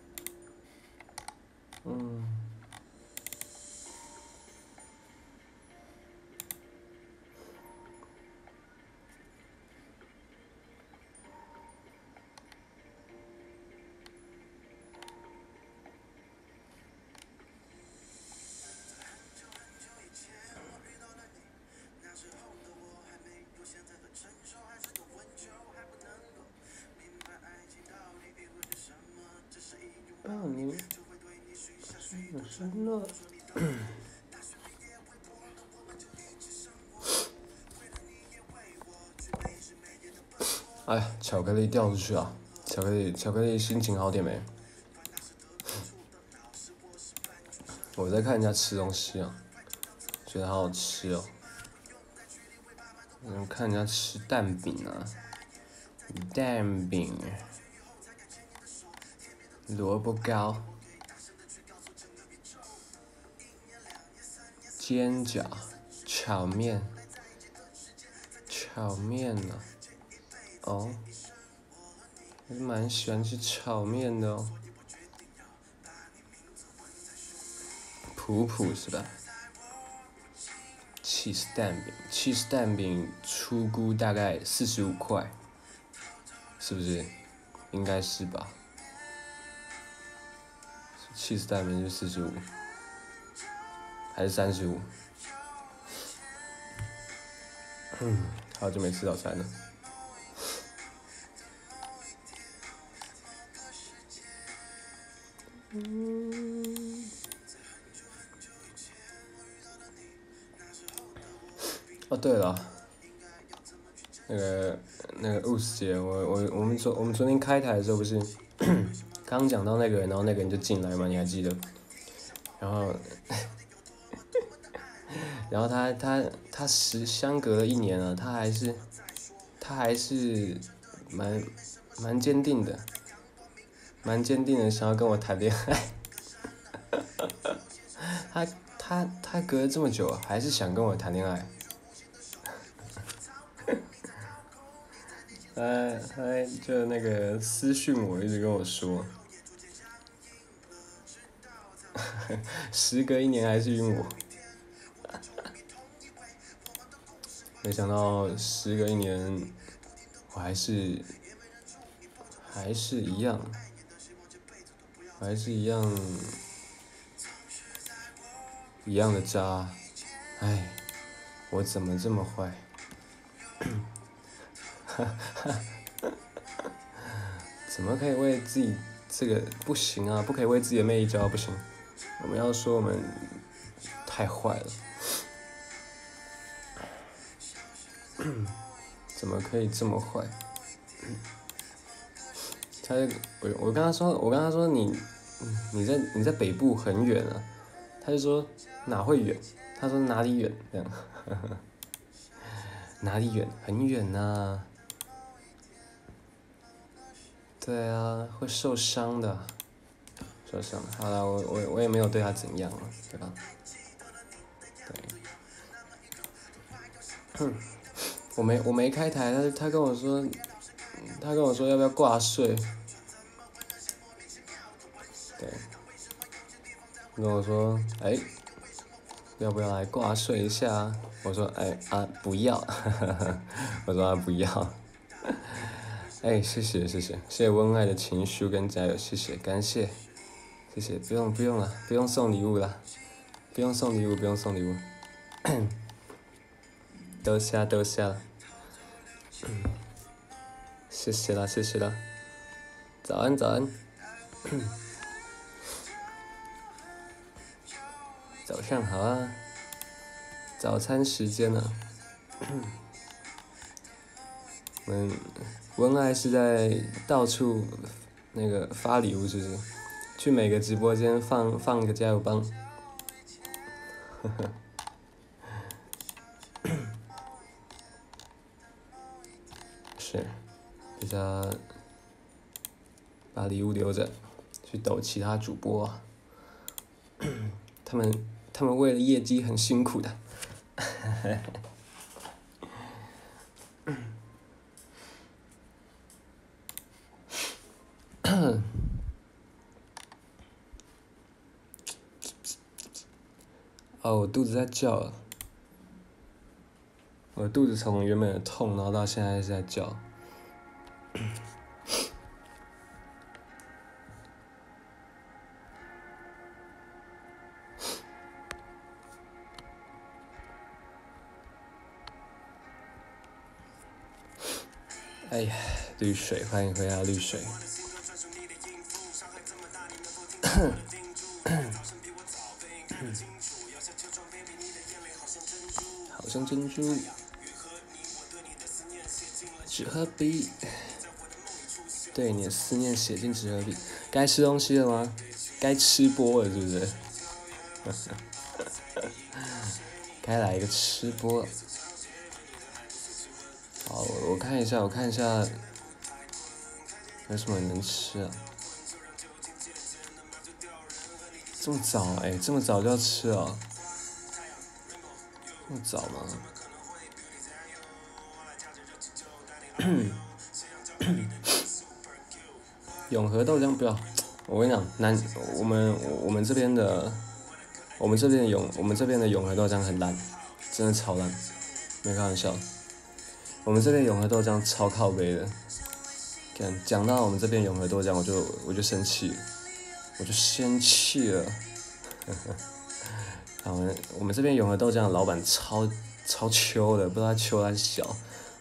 [SPEAKER 1] 你什么？哎呀，巧克力掉出去啊！巧克力心情好点没？我在看人家吃东西啊，觉得好好吃哦。看人家吃蛋饼啊，蛋饼，萝卜糕，煎饺，炒面呢、哦，还是蛮喜欢吃炒面的哦。普是吧？cheese 蛋饼出估大概45块，是不是？应该是吧。cheese 蛋饼是45，还是35？好久没吃早餐了。哦，对了， 那个 Us 姐，我们昨天开台的时候不是刚讲到那个人，然后那个人就进来嘛，你还记得？然后然后他相隔了1年了，他还是蛮坚定的，想要跟我谈恋爱。他隔了这么久，还是想跟我谈恋爱。他就那个私讯我，一直跟我说，时隔1年还是晕我。没想到时隔1年，我还是一样，一样的渣。唉，我怎么这么坏？怎么可以为自己这个不行啊？不可以为自己的魅力骄傲，不行。我们要说我们太坏了。怎么可以这么坏？我跟他说你在北部很远啊，他就说哪会远？他说哪里远？这样，哪里远？很远呐。对啊，会受伤的，好了，我也没有对他怎样了，对吧？对。我没开台，他跟我说要不要挂税。对。跟我说，要不要来挂税一下？我说，不要。我说不要。谢谢温爱的情书跟加油，谢谢，感谢，谢谢，不用了，不用送礼物了，不用送礼物。多谢了，谢谢了。早安。早上好啊，早餐时间了。温爱是在到处那个发礼物，是不是？去每个直播间放个加油棒。是，比较把礼物留着，去抖其他主播啊。他们为了业绩很辛苦的。我肚子在叫了。我肚子从原本的痛，然后到现在是在叫。哎呀，绿水，欢迎回来，绿水。好像珍珠，纸和笔，对你的思念写进纸和笔。该吃东西了吗？该吃播了，是不是？该来一个吃播。好，我看一下有什么能吃啊？这么早这么早就要吃啊？这么早吗？永和豆浆不要，我跟你讲，我们这边的永和豆浆很烂，真的超烂，没开玩笑。我们这边永和豆浆超靠北的，讲到我们这边永和豆浆，我就生气了，我们这边永和豆浆的老板超秋的，不知道他秋还是小。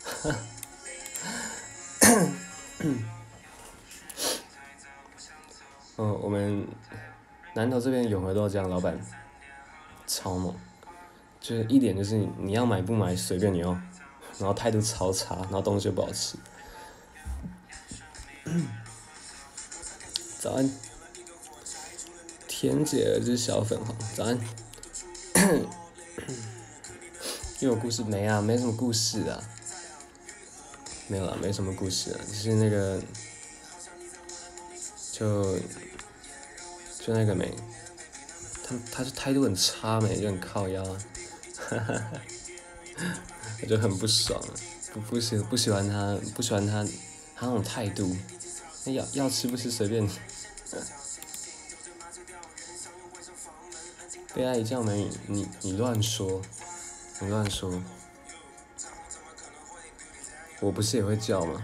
[SPEAKER 1] 我们南投这边永和豆浆老板超猛，就是一点就是你要买不买随便你哦，然后态度超差，然后东西又不好吃。 早安，田姐儿之小粉红，早安。又有故事没啊？没什么故事啊，没有啦，没什么故事啊，就是那个，就那个没，他就态度很差没，就很靠腰啊，我就很不爽，不喜欢他他那种态度，要吃不吃随便你。被爱叫美女，你乱说，你乱说，我不是也会叫吗？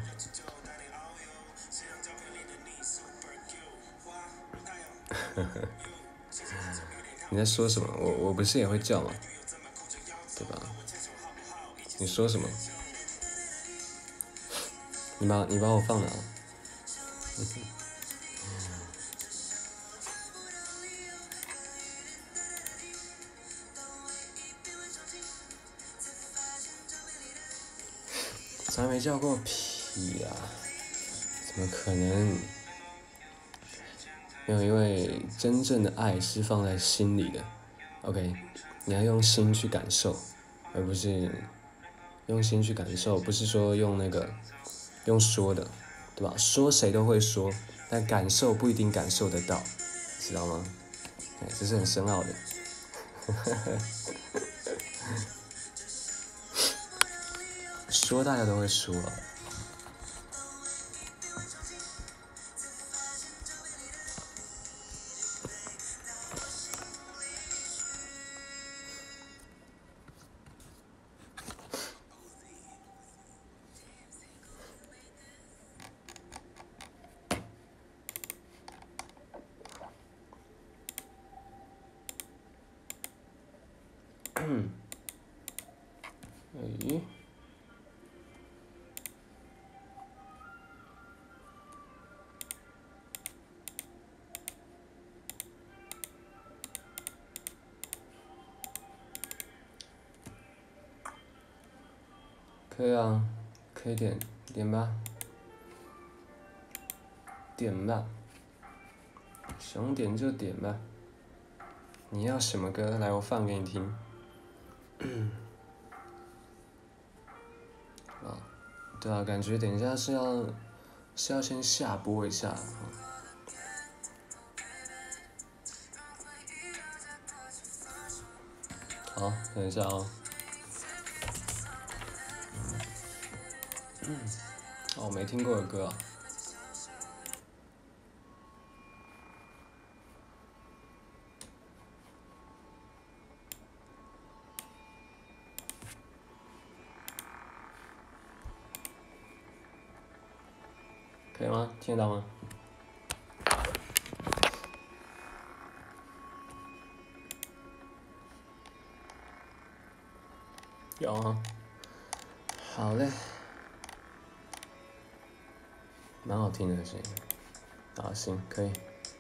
[SPEAKER 1] 你在说什么？我不是也会叫吗？对吧？你说什么？你把我放哪？从来没叫过屁呀、怎么可能？没有，因为真正的爱是放在心里的。OK，你要用心去感受，而不是用心去感受，不是说用说的，对吧？说谁都会说，但感受不一定感受得到，知道吗？这是很深奥的。说大家都会说。咦？可以啊，可以点吧，点吧，想点就点吧。你要什么歌？来，我放给你听。啊，对啊，感觉等一下是要先下播一下。好，等一下哦。哦，我没听过的歌啊。可以吗？听得到吗？有啊。好嘞。蛮好听的声音。好，行，可以。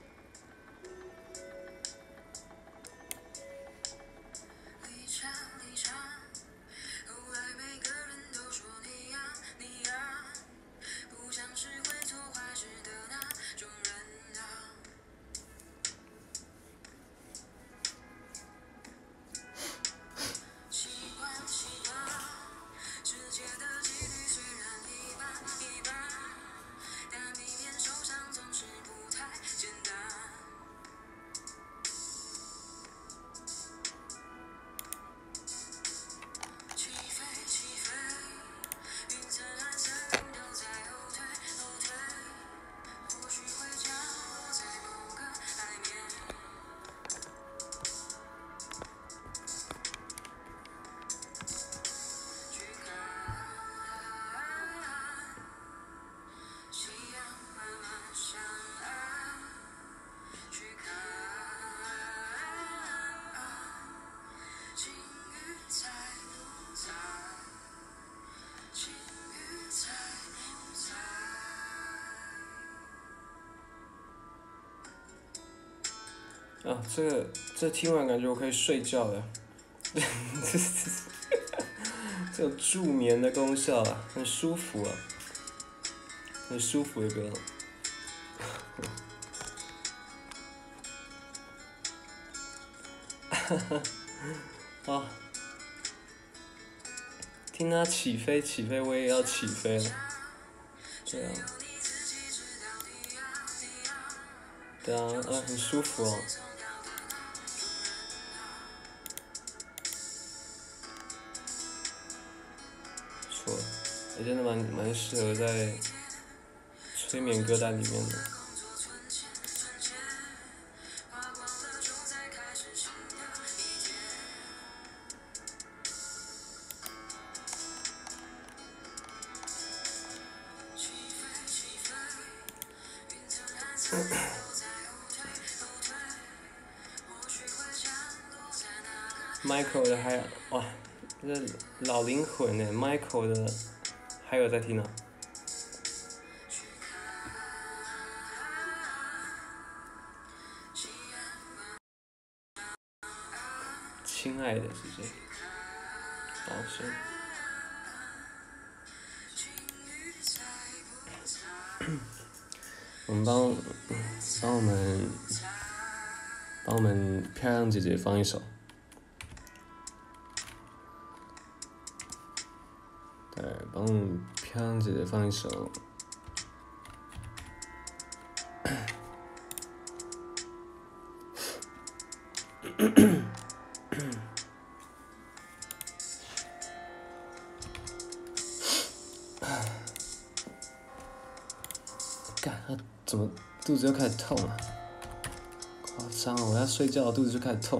[SPEAKER 1] 啊，这听完感觉我可以睡觉了，这有助眠的功效啊，很舒服啊，很舒服的歌。 啊！听它起飞，起飞，我也要起飞了。对啊，对啊，很舒服哦。不错，也真的蛮适合在催眠歌单里面的。Michael 的还哇，这老灵魂呢 ，Michael 的还有在听呢。亲爱的是谁？老师。我们帮我们漂亮姐姐放一首。对，帮我们漂亮姐姐放一首。干，他怎么肚子又开始痛了？夸张哦！我要睡觉，肚子就开始痛。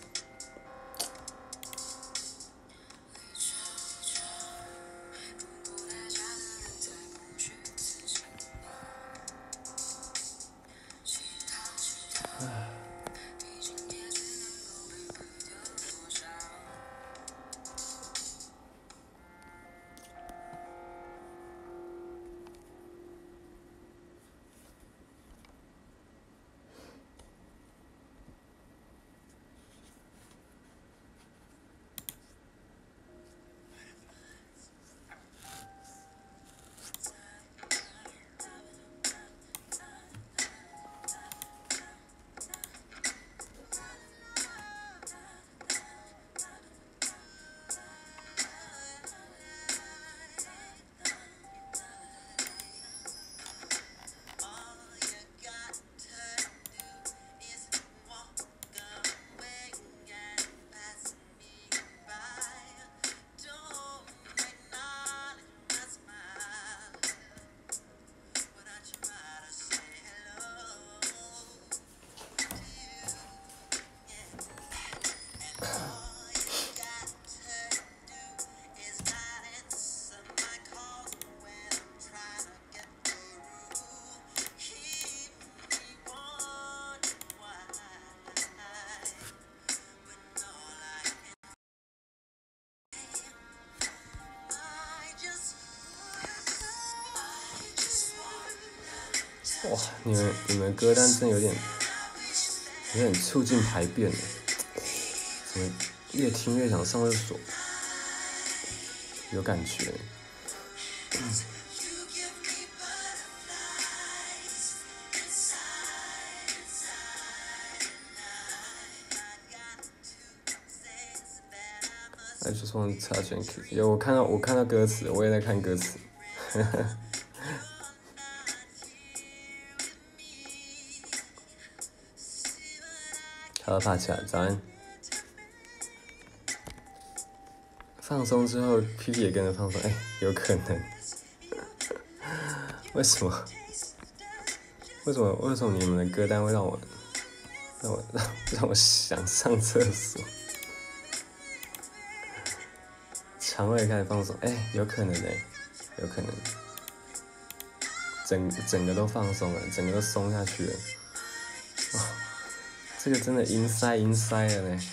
[SPEAKER 1] 哇，你们歌单真有点促进排便呢，怎么越听越想上厕所？有感觉。I just want to touch and kiss。有我看到歌词，我也在看歌词。好，爬起来，早安。放松之后，屁屁也跟着放松，哎，有可能。为什么你们的歌单会让我想上厕所？肠胃开始放松，哎，有可能哎，有可能。整个都放松了，整个都松下去了。哦，这个真的阴塞了呢。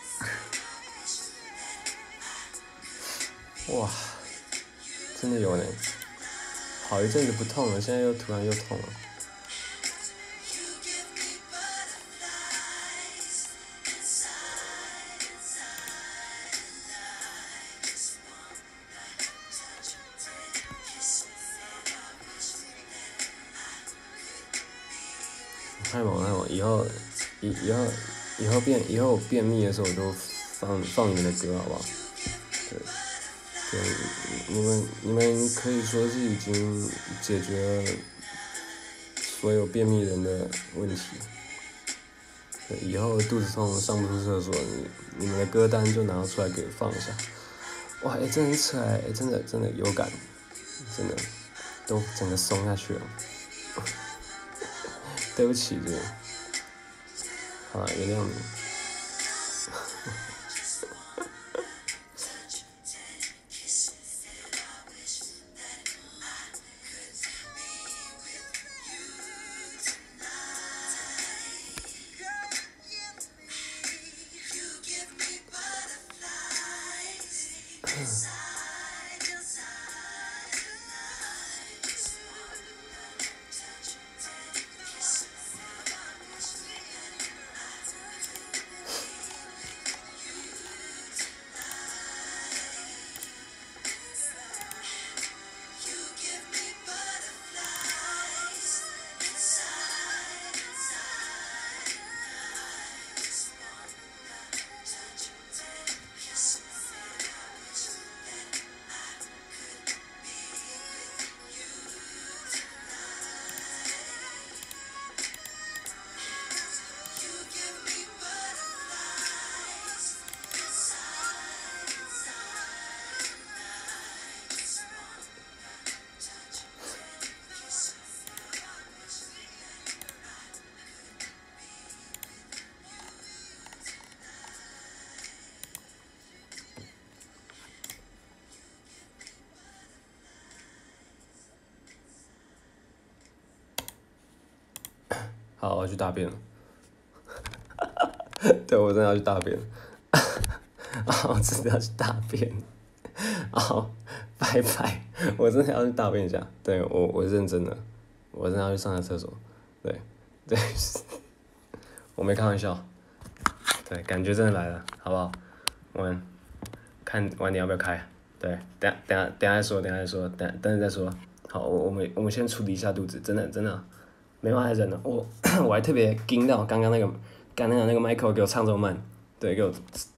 [SPEAKER 1] 哇，真的有呢。好一阵子不痛了，现在又突然又痛了。太猛了！以后以后便秘的时候我就放你们的歌好不好？对，你们可以说是已经解决了所有便秘人的问题。对，以后肚子痛上不出厕所，你们的歌单就拿出来给放一下。哇，真的很扯真的有感，真的都整个松下去了。对不起，对，好了，原谅你。好，我要去大便了。对，我真的要去大便。我真的要去大便。好，拜拜。我真的要去大便一下。对，我是认真的，我真的要去上下厕所。对，我没开玩笑。对，感觉真的来了，好不好？我们看晚点要不要开。对，等下再说，等下再说。好，我们先处理一下肚子，真的。没办法忍了，我还特别惊到刚刚那个 Michael 给我唱这么慢，对，给我